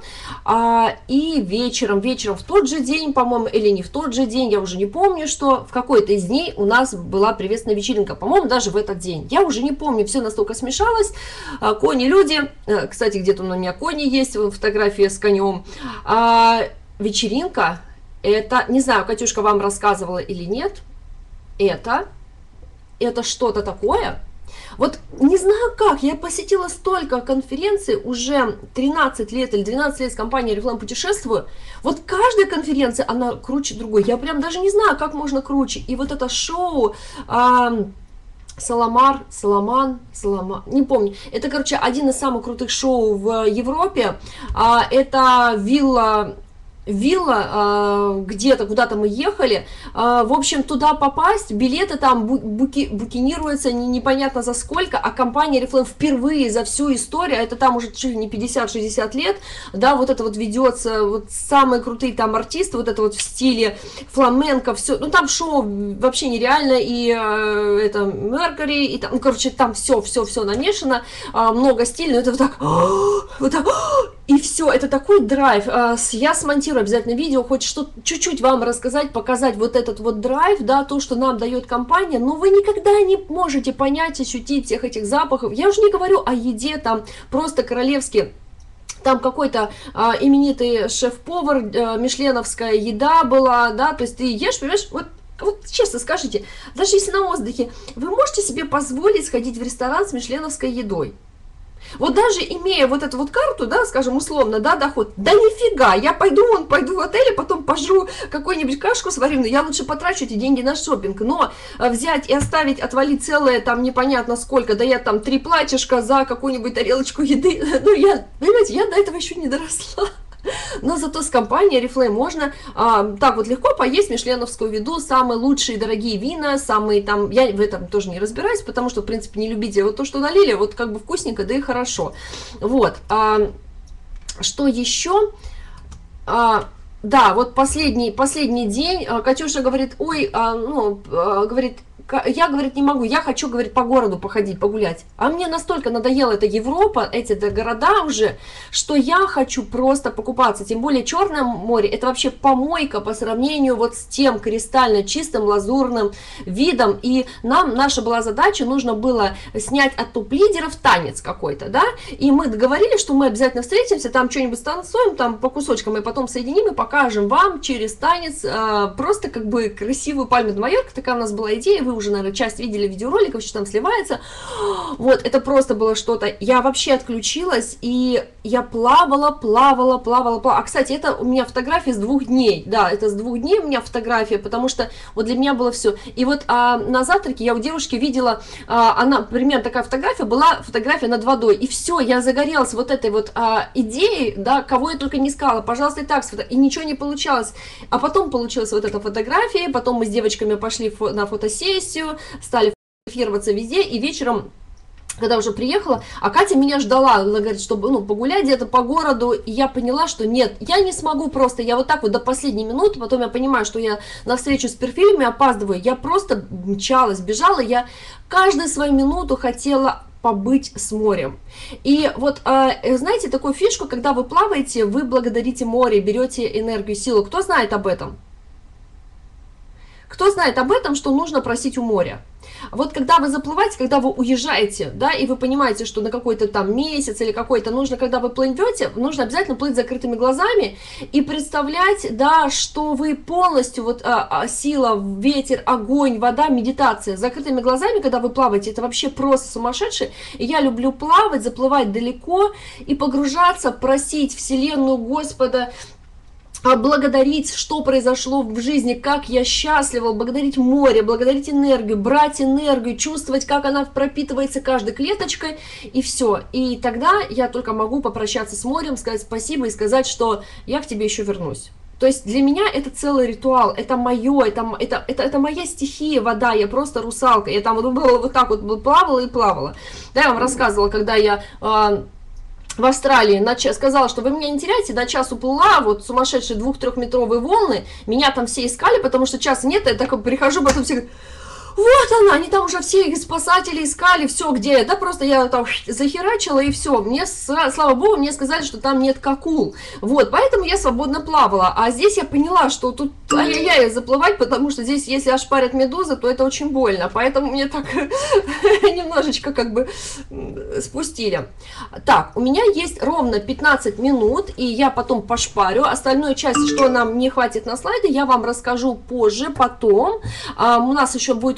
и вечером в тот же день, по-моему, или не в тот же день, я уже не помню, что в какой-то из дней у нас была приветственная вечеринка, по-моему, даже в этот день, я уже не помню, все настолько смешалось, кони, люди, кстати, где-то у меня кони есть, фотография с конем, вечеринка, это, не знаю, Катюшка вам рассказывала или нет, это что-то такое. Вот не знаю как, я посетила столько конференций, уже 13 лет или 12 лет с компанией Oriflame путешествую, вот каждая конференция, она круче другой, я прям даже не знаю, как можно круче, и вот это шоу... Саламан, не помню. Это, короче, один из самых крутых шоу в Европе. Это вилла где-то, куда-то мы ехали, в общем, туда попасть, билеты там букинируются непонятно за сколько, а компания Oriflame впервые за всю историю, это там уже чуть ли не 50-60 лет, да, вот это вот ведется, вот самые крутые там артисты, вот это вот в стиле фламенко, все, ну там шоу вообще нереально, и это Меркьюри, и там, ну, короче, там все намешано, много стилей, но это вот так, и все, это такой драйв. Я смонтирую обязательно видео, хоть что чуть-чуть вам рассказать, показать вот этот вот драйв, да, то, что нам дает компания, но вы никогда не можете понять, ощутить всех этих запахов. Я уже не говорю о еде, там просто королевский. Там какой-то именитый шеф-повар, мишленовская еда была, да, то есть ты ешь, понимаешь, вот честно скажите, даже если на отдыхе, вы можете себе позволить сходить в ресторан с мишленовской едой? Вот даже имея вот эту вот карту, да, скажем, условно, да, доход, да нифига, я пойду в отель, потом пожру какую-нибудь кашку сваренную, я лучше потрачу эти деньги на шопинг, но взять и оставить, отвалить целое, там, непонятно сколько, да я там 3 платьишка за какую-нибудь тарелочку еды, ну, понимаете, я до этого еще не доросла. Но зато с компанией Oriflame можно так вот легко поесть мишленовскую еду, самые лучшие дорогие вина, самые там, я в этом тоже не разбираюсь, потому что, в принципе, не любите вот то, что налили, вот как бы вкусненько, да и хорошо. Вот, что еще? Да, вот последний день Катюша говорит, ой, говорит, я, говорит, не могу, я хочу, говорит, по городу походить, погулять. А мне настолько надоела эта Европа, эти города уже, что я хочу просто покупаться. Тем более Черное море, это вообще помойка по сравнению вот с тем кристально чистым лазурным видом. И наша была задача, нужно было снять от топ-лидеров танец какой-то, да. И мы договорились, что мы обязательно встретимся, там что-нибудь станцуем, там по кусочкам, и потом соединим и покажем вам через танец просто как бы красивую Пальму де Майорка. Такая у нас была идея, вы уже, наверное, часть видели видеороликов, что там сливается. Вот, это просто было что-то. Я вообще отключилась, и я плавала. А, кстати, это у меня фотография с 2 дней. Да, это с 2 дней у меня фотография, потому что вот для меня было все. И вот на завтраке я у девушки видела, она, примерно такая фотография, была фотография над водой. И все, я загорелась вот этой вот идеей, да, кого я только не искала, пожалуйста, и так, и ничего не получалось. А потом получилась вот эта фотография, потом мы с девочками пошли на фотосессию, стали фотографироваться везде, и вечером, когда уже приехала, а Катя меня ждала, она говорит, чтобы, ну, погулять где-то по городу, и я поняла, что нет, я не смогу просто, я вот так вот до последней минуты, потом я понимаю, что я на встречу с перфильми опаздываю, я просто мчалась, бежала, я каждую свою минуту хотела побыть с морем. И вот, знаете, такую фишку, когда вы плаваете, вы благодарите море, берете энергию, силу. Кто знает об этом? Кто знает об этом, что нужно просить у моря? Вот когда вы заплываете, когда вы уезжаете, да, и вы понимаете, что на какой-то там месяц или какой-то нужно, когда вы плывете, нужно обязательно плыть с закрытыми глазами и представлять, да, что вы полностью, вот сила, ветер, огонь, вода, медитация. С закрытыми глазами, когда вы плаваете, это вообще просто сумасшедшее. И я люблю плавать, заплывать далеко и погружаться, просить Вселенную, Господа, благодарить, что произошло в жизни, как я счастлива, благодарить море, благодарить энергию, брать энергию, чувствовать, как она пропитывается каждой клеточкой, и все. И тогда я только могу попрощаться с морем, сказать спасибо и сказать, что я к тебе еще вернусь. То есть для меня это целый ритуал, это мое, это моя стихия, вода, я просто русалка, я там вот так вот плавала и плавала. Да, я вам рассказывала, когда я... в Австралии сказала, что вы меня не теряете, до часу плыла, вот сумасшедшие 2-3-метровые волны, меня там все искали, потому что часа нет, я так прихожу, потом все говорят, вот она, они там уже все спасатели искали, все, где я, да, просто я там захерачила, и все, мне, слава богу, мне сказали, что там нет акул, вот, поэтому я свободно плавала, а здесь я поняла, что тут ай-яй-яй заплывать, потому что здесь, если ошпарят медузы, то это очень больно, поэтому мне так немножечко как бы спустили. Так, у меня есть ровно 15 минут, и я потом пошпарю, остальную часть, что нам не хватит на слайды, я вам расскажу позже, потом, у нас еще будет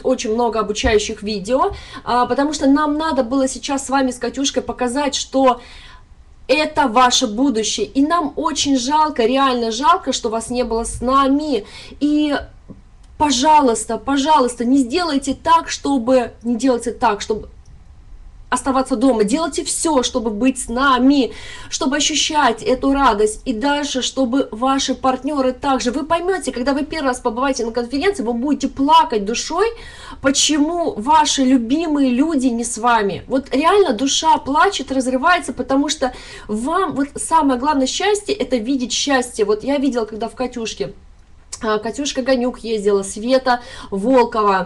будет очень много обучающих видео, потому что нам надо было сейчас с вами с Катюшкой показать, что это ваше будущее, и нам очень жалко, реально жалко, что вас не было с нами, и пожалуйста, пожалуйста, не делайте так, чтобы оставаться дома, делайте все, чтобы быть с нами, чтобы ощущать эту радость, и дальше, чтобы ваши партнеры также, вы поймете, когда вы первый раз побываете на конференции, вы будете плакать душой, почему ваши любимые люди не с вами. Вот реально душа плачет, разрывается, потому что вам, вот самое главное счастье, это видеть счастье. Вот я видела, когда в Катюшке, Катюшка Ганюк ездила, Света Волкова,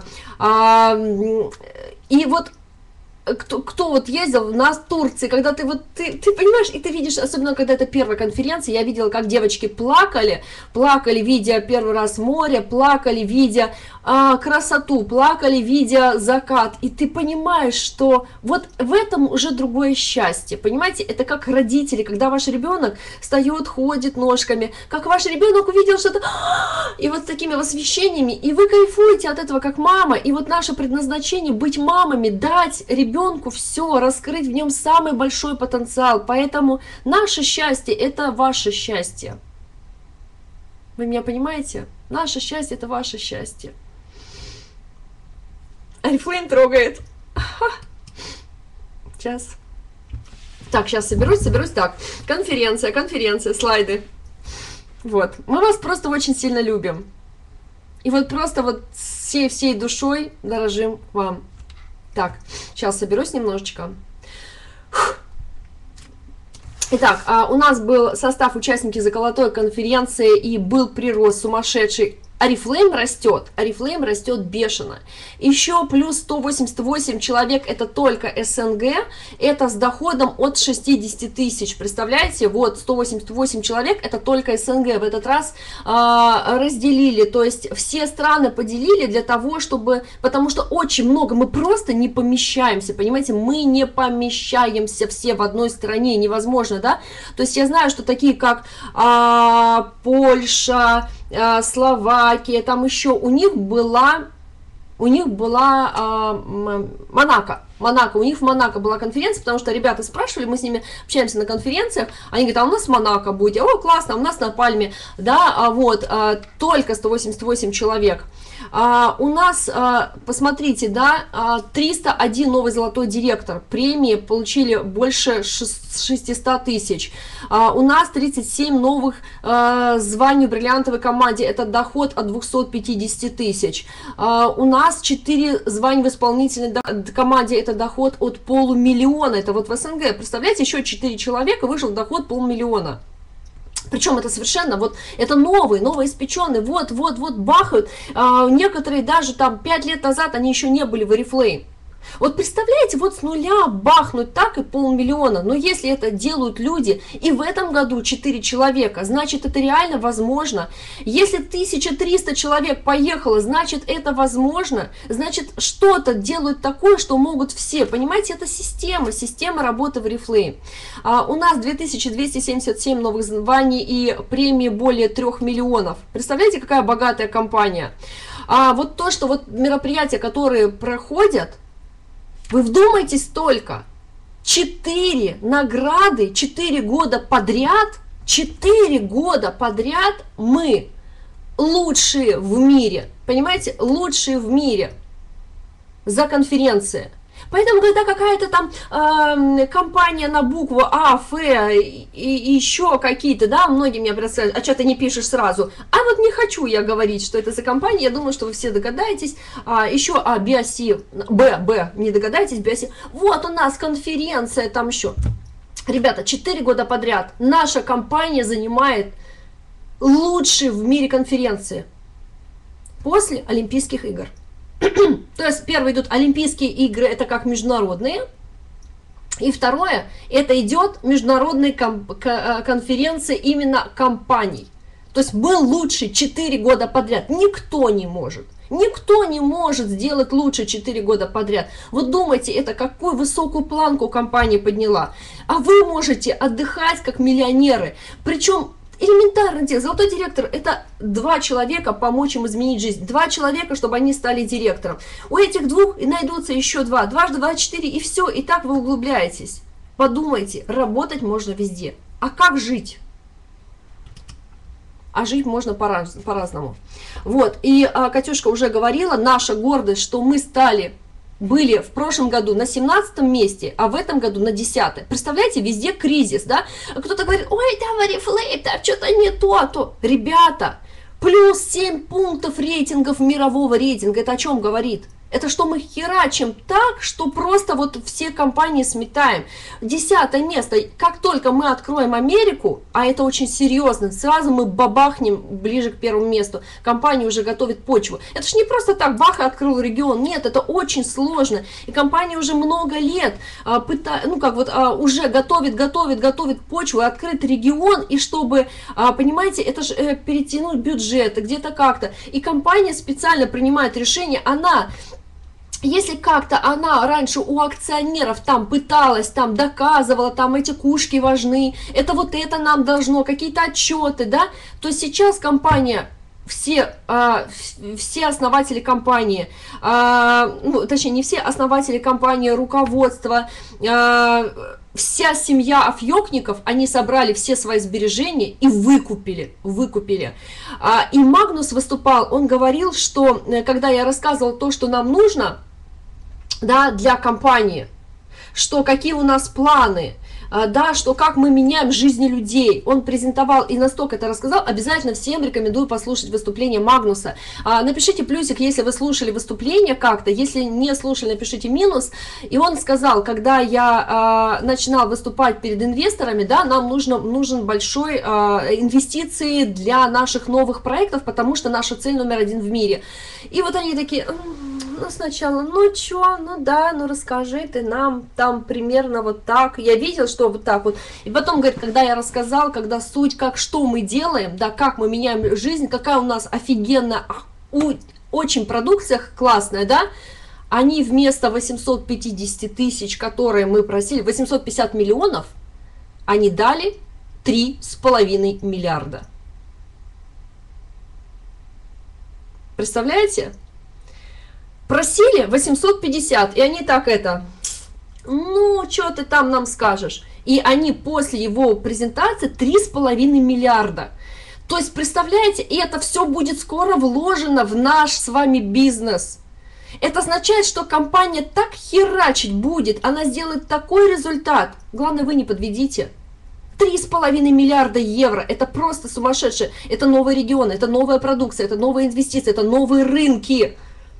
и вот кто вот ездил на Турции, когда ты вот, ты понимаешь, и ты видишь, особенно когда это первая конференция, я видела, как девочки плакали, видя первый раз море, плакали, видя красоту, плакали, видя закат, и ты понимаешь, что вот в этом уже другое счастье, понимаете, это как родители, когда ваш ребенок встает, ходит ножками, как ваш ребенок увидел что-то, и вот с такими восхищениями, и вы кайфуете от этого как мама, и вот наше предназначение быть мамами, дать ребенку все, раскрыть в нем самый большой потенциал, поэтому наше счастье это ваше счастье, вы меня понимаете, наше счастье это ваше счастье. Арифлейм трогает. Сейчас. Так, сейчас соберусь. Так, конференция, слайды. Вот. Мы вас просто очень сильно любим. И вот просто вот всей душой дорожим вам. Так, сейчас соберусь немножечко. Итак, у нас был состав участники заколотой конференции и был прирост сумасшедший. Арифлейм растет бешено. Еще плюс 188 человек, это только СНГ, это с доходом от 60 тысяч. Представляете, вот 188 человек, это только СНГ. В этот раз разделили, то есть все страны поделили для того, чтобы, потому что очень много, мы просто не помещаемся, понимаете, мы не помещаемся все в одной стране, невозможно, да? То есть я знаю, что такие как Польша, Словакия, там еще у них была Монако, у них в Монако была конференция, потому что ребята спрашивали, мы с ними общаемся на конференциях, они говорят, а у нас в Монако будет, о, классно, у нас на Пальме, да, вот, только 188 человек. У нас, посмотрите, да, 301 новый золотой директор, премии получили больше 600 тысяч. У нас 37 новых званий в бриллиантовой команде, это доход от 250 тысяч. У нас 4 звания в исполнительной команде, это доход от полумиллиона, это вот в СНГ. Представляете, еще 4 человека, вышел доход полмиллиона. Причем это совершенно, вот, это новоиспеченные, вот, бахают. Некоторые даже там 5 лет назад, они еще не были в Oriflame. Вот представляете, вот с нуля бахнуть так и полмиллиона, но если это делают люди, и в этом году 4 человека, значит это реально возможно. Если 1300 человек поехало, значит это возможно, значит что-то делают такое, что могут все, понимаете, это система работы в Oriflame. У нас 2277 новых званий и премии более 3 миллионов. Представляете, какая богатая компания. Вот то, что вот мероприятия, которые проходят, вы вдумайтесь только, 4 награды, 4 года подряд мы лучшие в мире, понимаете, лучшие в мире за конференции. Поэтому, когда какая-то там компания на букву А, Ф и еще какие-то, да, многие мне рассказывают, а что ты не пишешь сразу? А вот не хочу я говорить, что это за компания, я думаю, что вы все догадаетесь. Еще Биоси, Б, не догадаетесь, Биоси. Вот у нас конференция, там еще. Ребята, 4 года подряд наша компания занимает лучшие в мире конференции после Олимпийских игр. То есть первые идут Олимпийские игры, это как международные, и второе, это идет международные конференции именно компаний. То есть был лучший 4 года подряд, никто не может сделать лучше 4 года подряд. Вот думайте, это какую высокую планку компания подняла, а вы можете отдыхать как миллионеры, причем элементарно делать. Золотой директор – это 2 человека помочь им изменить жизнь. 2 человека, чтобы они стали директором. У этих 2 и найдутся еще 2. 2 × 2 = 4, и все. И так вы углубляетесь. Подумайте, работать можно везде. А как жить? А жить можно по-разному. Вот, и Катюшка уже говорила, наша гордость, что мы были в прошлом году на 17-м месте, а в этом году на 10-м. Представляете, везде кризис, да? Кто-то говорит, ой, там Oriflame, там что-то не то. Ребята, плюс 7 пунктов рейтингов мирового рейтинга, это о чем говорит? Это что мы херачим так, что просто вот все компании сметаем. 10-е место. Как только мы откроем Америку, а это очень серьезно, сразу мы бабахнем ближе к первому месту. Компания уже готовит почву. Это ж не просто так, бах, и открыл регион. Нет, это очень сложно. И компания уже много лет уже готовит почву, открыть регион, и чтобы, понимаете, это же перетянуть бюджеты где-то как-то. И компания специально принимает решение, если как-то она раньше у акционеров там пыталась, там доказывала, там эти кушки важны, это вот это нам должно, какие-то отчеты, да, то сейчас компания, все основатели компании, точнее не все основатели компании, руководство, вся семья Афьёкников, они собрали все свои сбережения и выкупили. И Магнус выступал, он говорил, что когда я рассказывал то, что нам нужно, да, для компании, что какие у нас планы, да, что как мы меняем жизни людей. Он презентовал и настолько это рассказал. Обязательно всем рекомендую послушать выступление Магнуса. Напишите плюсик, если вы слушали выступление как-то, если не слушали, напишите минус. И он сказал, когда я начинал выступать перед инвесторами, да, нам нужен большой инвестиции для наших новых проектов, потому что наша цель номер 1 в мире. И вот они такие, сначала, расскажи ты нам там примерно вот так. Я видел, что вот так вот. И потом, говорит, когда я рассказал, когда суть, что мы делаем, да, как мы меняем жизнь, какая у нас офигенная, очень продукция классная, да, они вместо 850 тысяч, которые мы просили, 850 миллионов, они дали 3,5 миллиарда. Представляете? Просили 850, и они так что ты там нам скажешь? И они после его презентации 3,5 миллиарда. То есть, представляете, и это все будет скоро вложено в наш с вами бизнес. Это означает, что компания так херачить будет, она сделает такой результат. Главное, вы не подведите. 3,5 миллиарда евро, это просто сумасшедшее. Это новые регионы, это новая продукция, это новые инвестиции, это новые рынки.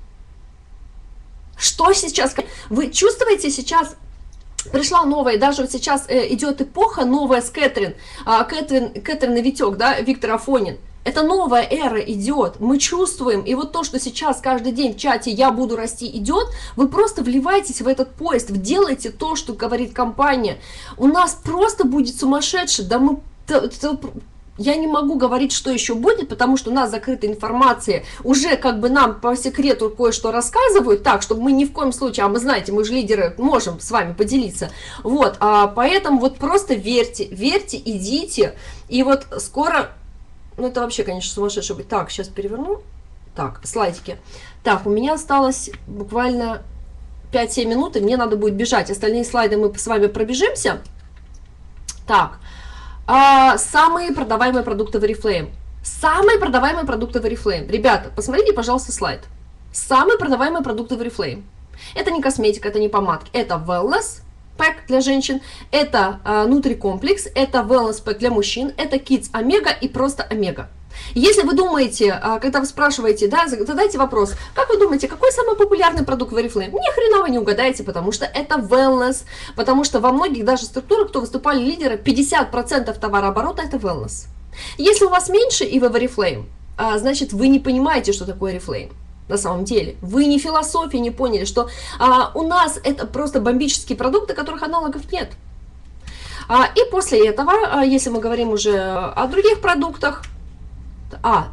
Что сейчас? Вы чувствуете сейчас? Пришла новая, даже вот сейчас идет эпоха новая с Кэтрин и Витек, да, Виктор Афонин. Это новая эра идет, мы чувствуем, и вот то, что сейчас каждый день в чате «Я буду расти» идет, вы просто вливаетесь в этот поезд, делаете то, что говорит компания. У нас просто будет сумасшедший, да я не могу говорить, что еще будет, потому что у нас закрытая информация, уже как бы нам по секрету кое-что рассказывают, так, чтобы мы ни в коем случае, а мы знаете, мы же лидеры, можем с вами поделиться, вот, поэтому вот просто верьте, идите, и вот скоро, это вообще, конечно, сумасшедшее будет. Так, сейчас переверну, так, слайдики, так, у меня осталось буквально 5-7 минут, и мне надо будет бежать, остальные слайды мы с вами пробежимся, так. Самые продаваемые продукты в Oriflame. Самые продаваемые продукты в Oriflame. Ребята, посмотрите, пожалуйста, слайд. Самые продаваемые продукты в Oriflame. Это не косметика, это не помадки. Это wellness пэк для женщин, это нутрикомплекс, это wellness пэк для мужчин, это Kids Омега и просто Омега. Если вы думаете, когда вы спрашиваете, да, задайте вопрос, как вы думаете, какой самый популярный продукт в Oriflame? Ни хрена вы не угадаете, потому что это wellness, потому что во многих даже структурах, кто выступали лидеры, 50% товарооборота это wellness. Если у вас меньше и вы в Oriflame, значит вы не понимаете, что такое Oriflame. На самом деле, вы не философии не поняли, что у нас это просто бомбические продукты, которых аналогов нет. И после этого, если мы говорим уже о других продуктах,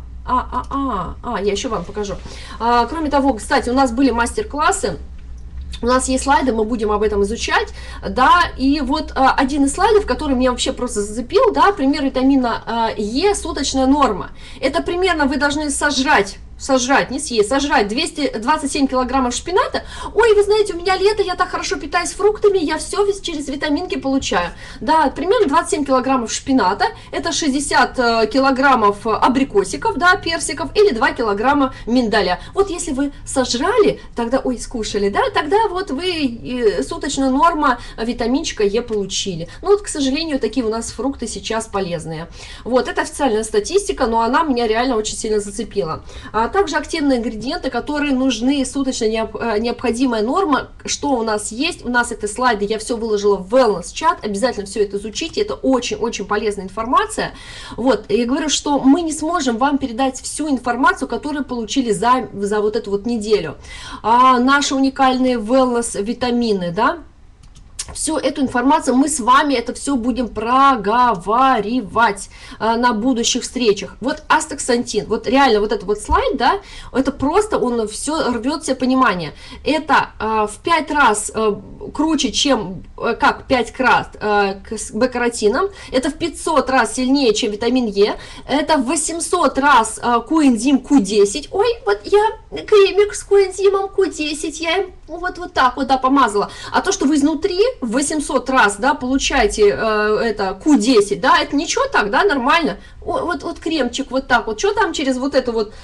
я еще вам покажу. Кроме того, кстати, у нас были мастер-классы У нас есть слайды, мы будем об этом изучать, да, и вот один из слайдов, который меня вообще просто зацепил, да, пример витамина Е, суточная норма. Это примерно вы должны сожрать, не съесть, сожрать 227 килограммов шпината. Ой, вы знаете, у меня лето, я так хорошо питаюсь фруктами, я все через витаминки получаю. Да, примерно 27 килограммов шпината, это 60 килограммов абрикосиков, да, персиков, или 2 килограмма миндаля. Вот если вы сожрали, тогда, ой, скушали, да, тогда вот вы суточную норму витаминчика Е получили. Ну вот, к сожалению, такие у нас фрукты сейчас полезные. Вот, это официальная статистика, но она меня реально очень сильно зацепила. А также активные ингредиенты, которые нужны, суточно необходимая норма. Что у нас есть? У нас это слайды, я все выложила в wellness чат, обязательно все это изучите, это очень-очень полезная информация. Вот, я говорю, что мы не сможем вам передать всю информацию, которую получили за вот эту вот неделю. Наши уникальные wellness витамины, да, всю эту информацию мы с вами это все будем проговаривать на будущих встречах. Вот астаксантин, вот реально вот этот вот слайд, да, это просто он все рвет себе понимание. Это в 5 раз круче, чем как 5 крат с Б-каротином, это в 500 раз сильнее, чем витамин Е, это в 800 раз коэнзим Q10. Ой, вот я кремик с коэнзимом Q10, я им вот так вот, да, помазала. А то, что вы изнутри в 800 раз, да, получаете это Q10, да, это ничего так, да, нормально. Вот кремчик вот так вот, что там через вот это вот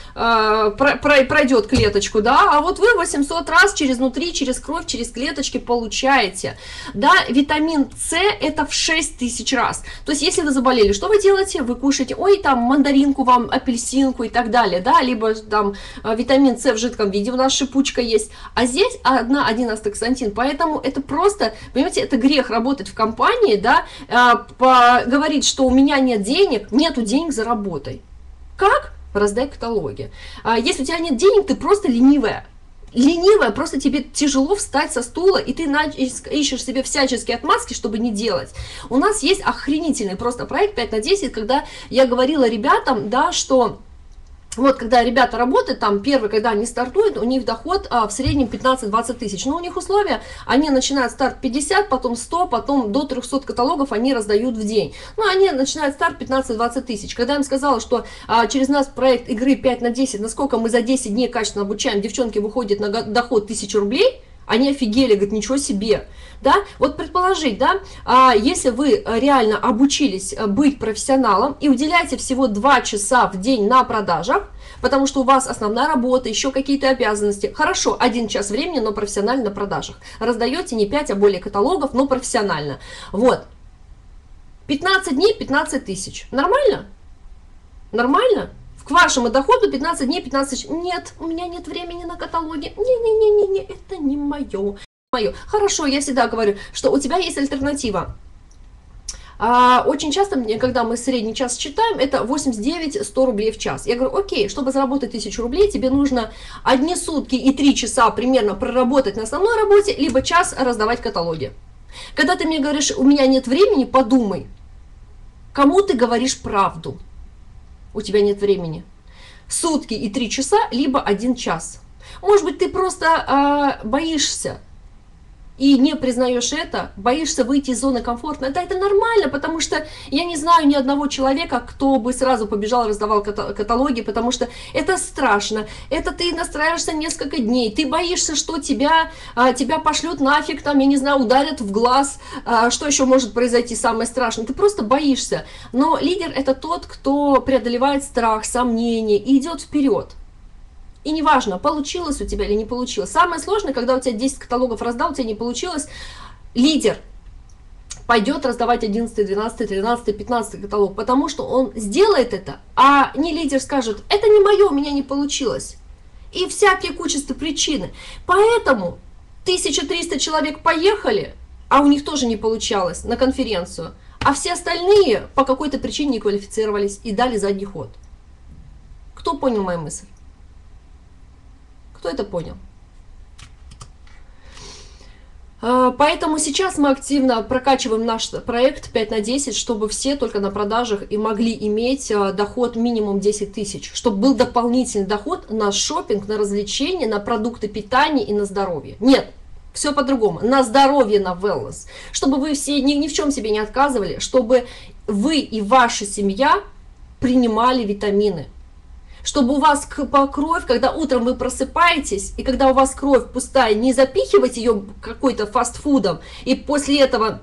пройдет клеточку, да, а вот вы 800 раз через внутри, через кровь, через клеточки получаете, да, витамин С это в 6000 раз. То есть, если вы заболели, что вы делаете? Вы кушаете, ой, там, мандаринку вам, апельсинку и так далее, да, либо там витамин С в жидком виде, у нас шипучка есть, а здесь один астаксантин, поэтому это просто, понимаете, это грех работать в компании, да, говорить, что у меня нет денег, нету денег, заработай. Как? Раздай каталоги. Если у тебя нет денег, ты просто ленивая. Ленивая, просто тебе тяжело встать со стула, и ты ищешь себе всяческие отмазки, чтобы не делать. У нас есть охренительный просто проект 5 на 10, когда я говорила ребятам, да, что вот когда ребята работают, там первый, когда они стартуют, у них доход в среднем 15-20 тысяч. Но у них условия, они начинают старт 50, потом 100, потом до 300 каталогов они раздают в день. Ну, они начинают старт 15-20 тысяч. Когда я им сказала, что через нас проект игры 5 на 10, насколько мы за 10 дней качественно обучаем, девчонки выходят на доход 1000 рублей, они офигели, говорят, ничего себе, да, вот предположить, да, если вы реально обучились быть профессионалом и уделяете всего 2 часа в день на продажах, потому что у вас основная работа, еще какие-то обязанности, хорошо, 1 час времени, но профессионально на продажах, раздаете не 5, а более каталогов, но профессионально, вот, 15 дней, 15 тысяч, нормально? Нормально? К вашему доходу 15 дней, 15 тысяч. Нет, у меня нет времени на каталоги. Не-не-не-не, это не мое. Хорошо, я всегда говорю, что у тебя есть альтернатива. Очень часто, когда мы средний час считаем, это 89-100 рублей в час. Я говорю, окей, чтобы заработать 1000 рублей, тебе нужно 1 сутки и 3 часа примерно проработать на основной работе, либо час раздавать каталоги. Когда ты мне говоришь, у меня нет времени, подумай, кому ты говоришь правду. У тебя нет времени. Сутки и 3 часа, либо 1 час. Может быть, ты просто боишься и не признаешь это, боишься выйти из зоны комфорта. Да, это нормально, потому что я не знаю ни одного человека, кто бы сразу побежал и раздавал каталоги, потому что это страшно. Это ты настраиваешься несколько дней, ты боишься, что тебя пошлют нафиг, там, я не знаю, ударят в глаз, что еще может произойти самое страшное. Ты просто боишься. Но лидер это тот, кто преодолевает страх, сомнения и идет вперед. И неважно, получилось у тебя или не получилось. Самое сложное, когда у тебя 10 каталогов раздал, у тебя не получилось, лидер пойдет раздавать 11, 12, 13, 15 каталог, потому что он сделает это, а не лидер скажет, это не мое, у меня не получилось. И всякие кучество причины. Поэтому 1300 человек поехали, а у них тоже не получалось на конференцию, а все остальные по какой-то причине не квалифицировались и дали задний ход. Кто понял мою мысль? Кто это понял? Поэтому сейчас мы активно прокачиваем наш проект 5 на 10, чтобы все только на продажах и могли иметь доход минимум 10 тысяч, чтобы был дополнительный доход на шопинг, на развлечения, на продукты питания и на здоровье. Нет, Все по-другому. На здоровье, на wellness. Чтобы вы все ни в чем себе не отказывали, чтобы вы и ваша семья принимали витамины. Чтобы у вас кровь, когда утром вы просыпаетесь, и когда у вас кровь пустая, не запихивать ее какой-то фастфудом, и после этого,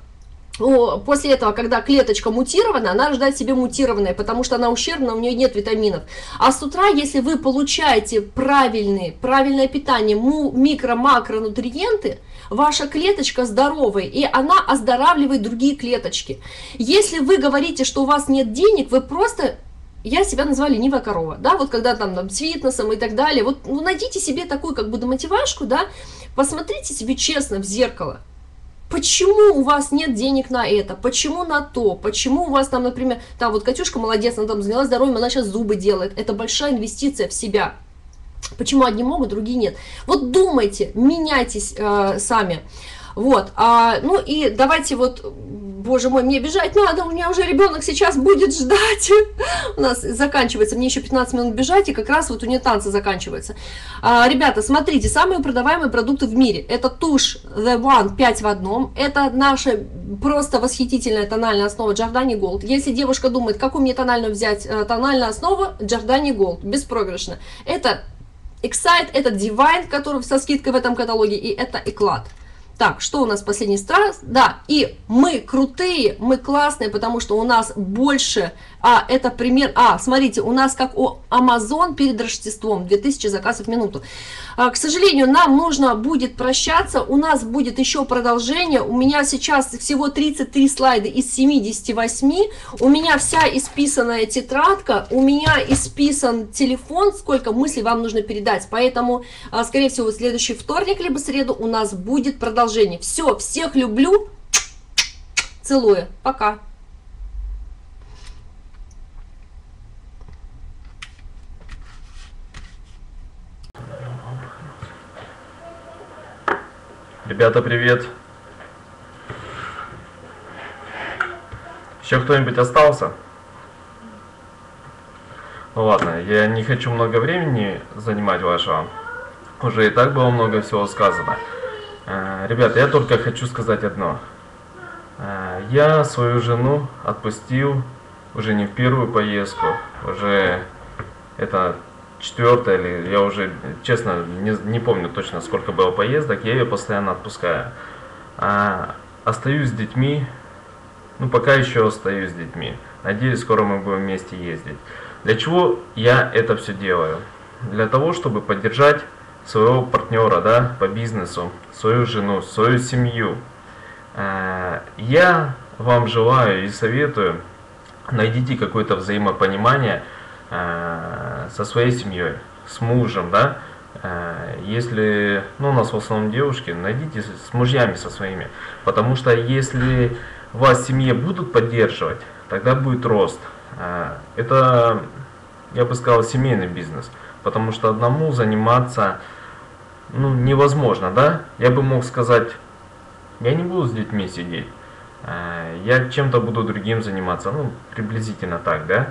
когда клеточка мутирована, она рождает себе мутированное, потому что она ущербна, у нее нет витаминов. А с утра, если вы получаете правильное питание, микро-макронутриенты, ваша клеточка здоровая, и она оздоравливает другие клеточки. Если вы говорите, что у вас нет денег, вы просто... Я себя назвала ленивая корова, да, вот когда там с фитнесом и так далее, вот найдите себе такую как бы мотивашку, да, посмотрите себе честно в зеркало, почему у вас нет денег на это, почему на то, почему у вас там, например, там вот Катюшка молодец, она там занялась здоровьем, она сейчас зубы делает, это большая инвестиция в себя, почему одни могут, другие нет, вот думайте, меняйтесь сами. Вот, ну и давайте вот, боже мой, мне бежать надо, у меня уже ребенок сейчас будет ждать. У нас заканчивается, мне еще 15 минут бежать, и как раз вот у нее танцы заканчиваются. Ребята, смотрите, самые продаваемые продукты в мире. Это тушь The One 5 в одном. Это наша просто восхитительная тональная основа Giordani Gold. Если девушка думает, какую мне тональную взять, тональная основа Giordani Gold, беспроигрышно. Это Excite, это Divine, который со скидкой в этом каталоге, и это Eclat. Так, что у нас последний страх? Да, и мы крутые, мы классные, потому что у нас больше, это пример, смотрите, у нас как у Amazon перед Рождеством, 2000 заказов в минуту. К сожалению, нам нужно будет прощаться, у нас будет еще продолжение, у меня сейчас всего 33 слайда из 78, у меня вся исписанная тетрадка, у меня исписан телефон, сколько мыслей вам нужно передать, поэтому, скорее всего, в следующий вторник, либо среду у нас будет продолжение. Все, всех люблю, целую, пока. Ребята, привет! Еще кто-нибудь остался? Ну ладно, я не хочу много времени занимать вашего. Уже и так было много всего сказано. Ребята, я только хочу сказать одно. Я свою жену отпустил уже не в первую поездку. Уже это... четвертая, или я уже, честно, не помню точно, сколько было поездок, я ее постоянно отпускаю. Остаюсь с детьми, ну пока еще остаюсь с детьми. Надеюсь, скоро мы будем вместе ездить. Для чего я это все делаю? Для того, чтобы поддержать своего партнера, да, по бизнесу, свою жену, свою семью. Я вам желаю и советую, найдите какое-то взаимопонимание со своей семьей, с мужем, да, если, ну, у нас в основном девушки, найдите с мужьями со своими, потому что если вас в семье будут поддерживать, тогда будет рост. Это, я бы сказал, семейный бизнес, потому что одному заниматься, ну, невозможно, да, я бы мог сказать, я не буду с детьми сидеть, я чем-то буду другим заниматься, ну, приблизительно так, да.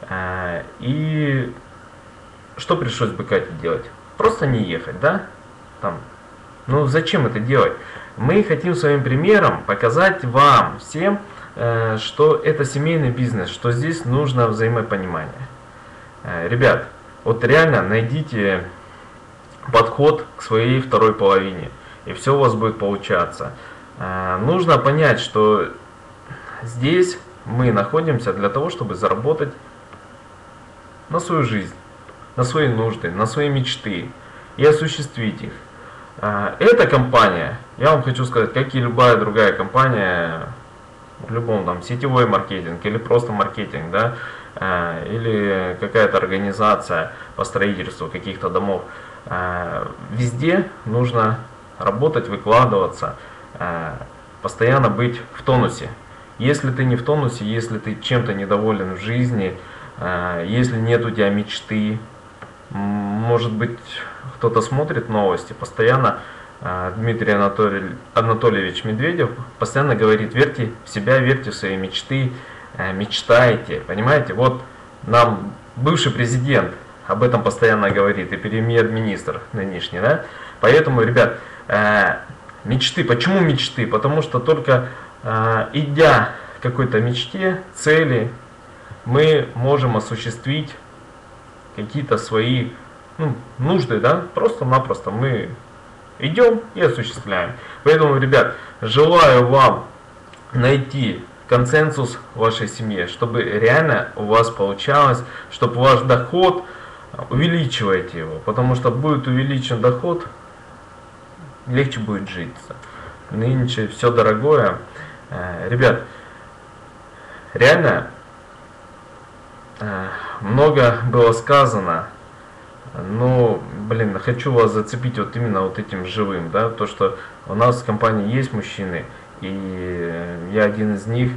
И что пришлось бы Кате делать? Просто не ехать, да? Там. Ну зачем это делать? Мы хотим своим примером показать вам всем, что это семейный бизнес, что здесь нужно взаимопонимание. Ребят, вот реально найдите подход к своей второй половине, и все у вас будет получаться. Нужно понять, что здесь мы находимся для того, чтобы заработать на свою жизнь, на свои нужды, на свои мечты и осуществить их. Эта компания, я вам хочу сказать, как и любая другая компания, в любом там сетевой маркетинг или просто маркетинг, да, или какая-то организация по строительству каких-то домов, везде нужно работать, выкладываться, постоянно быть в тонусе. Если ты не в тонусе, если ты чем-то недоволен в жизни, если нет у тебя мечты, может быть, кто-то смотрит новости, постоянно Дмитрий Анатольевич Медведев постоянно говорит, верьте в себя, верьте в свои мечты, мечтайте, понимаете? Вот нам бывший президент об этом постоянно говорит, и премьер-министр нынешний, да? Поэтому, ребят, Мечты. Почему мечты? Потому что только идя к какой-то мечте, цели, мы можем осуществить какие-то свои нужды, да, просто-напросто мы идем и осуществляем. Поэтому, ребят, желаю вам найти консенсус в вашей семье, чтобы реально у вас получалось, чтобы ваш доход, увеличивайте его, потому что будет увеличен доход, легче будет житься. Нынче все дорогое. Ребят, реально много было сказано, но, блин, хочу вас зацепить вот именно вот этим живым, да, то, что у нас в компании есть мужчины, и я один из них,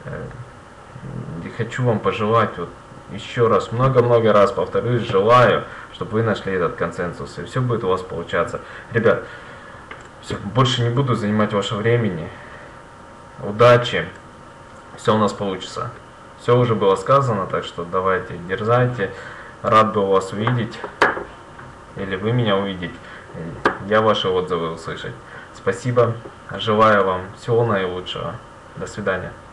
и хочу вам пожелать, вот еще раз, много-много раз повторюсь, желаю, чтобы вы нашли этот консенсус, и все будет у вас получаться. Ребят, все, больше не буду занимать ваше времени, удачи, все у нас получится. Все уже было сказано, так что давайте, дерзайте, рад был вас увидеть, или вы меня увидеть, я ваши отзывы услышать. Спасибо, желаю вам всего наилучшего, до свидания.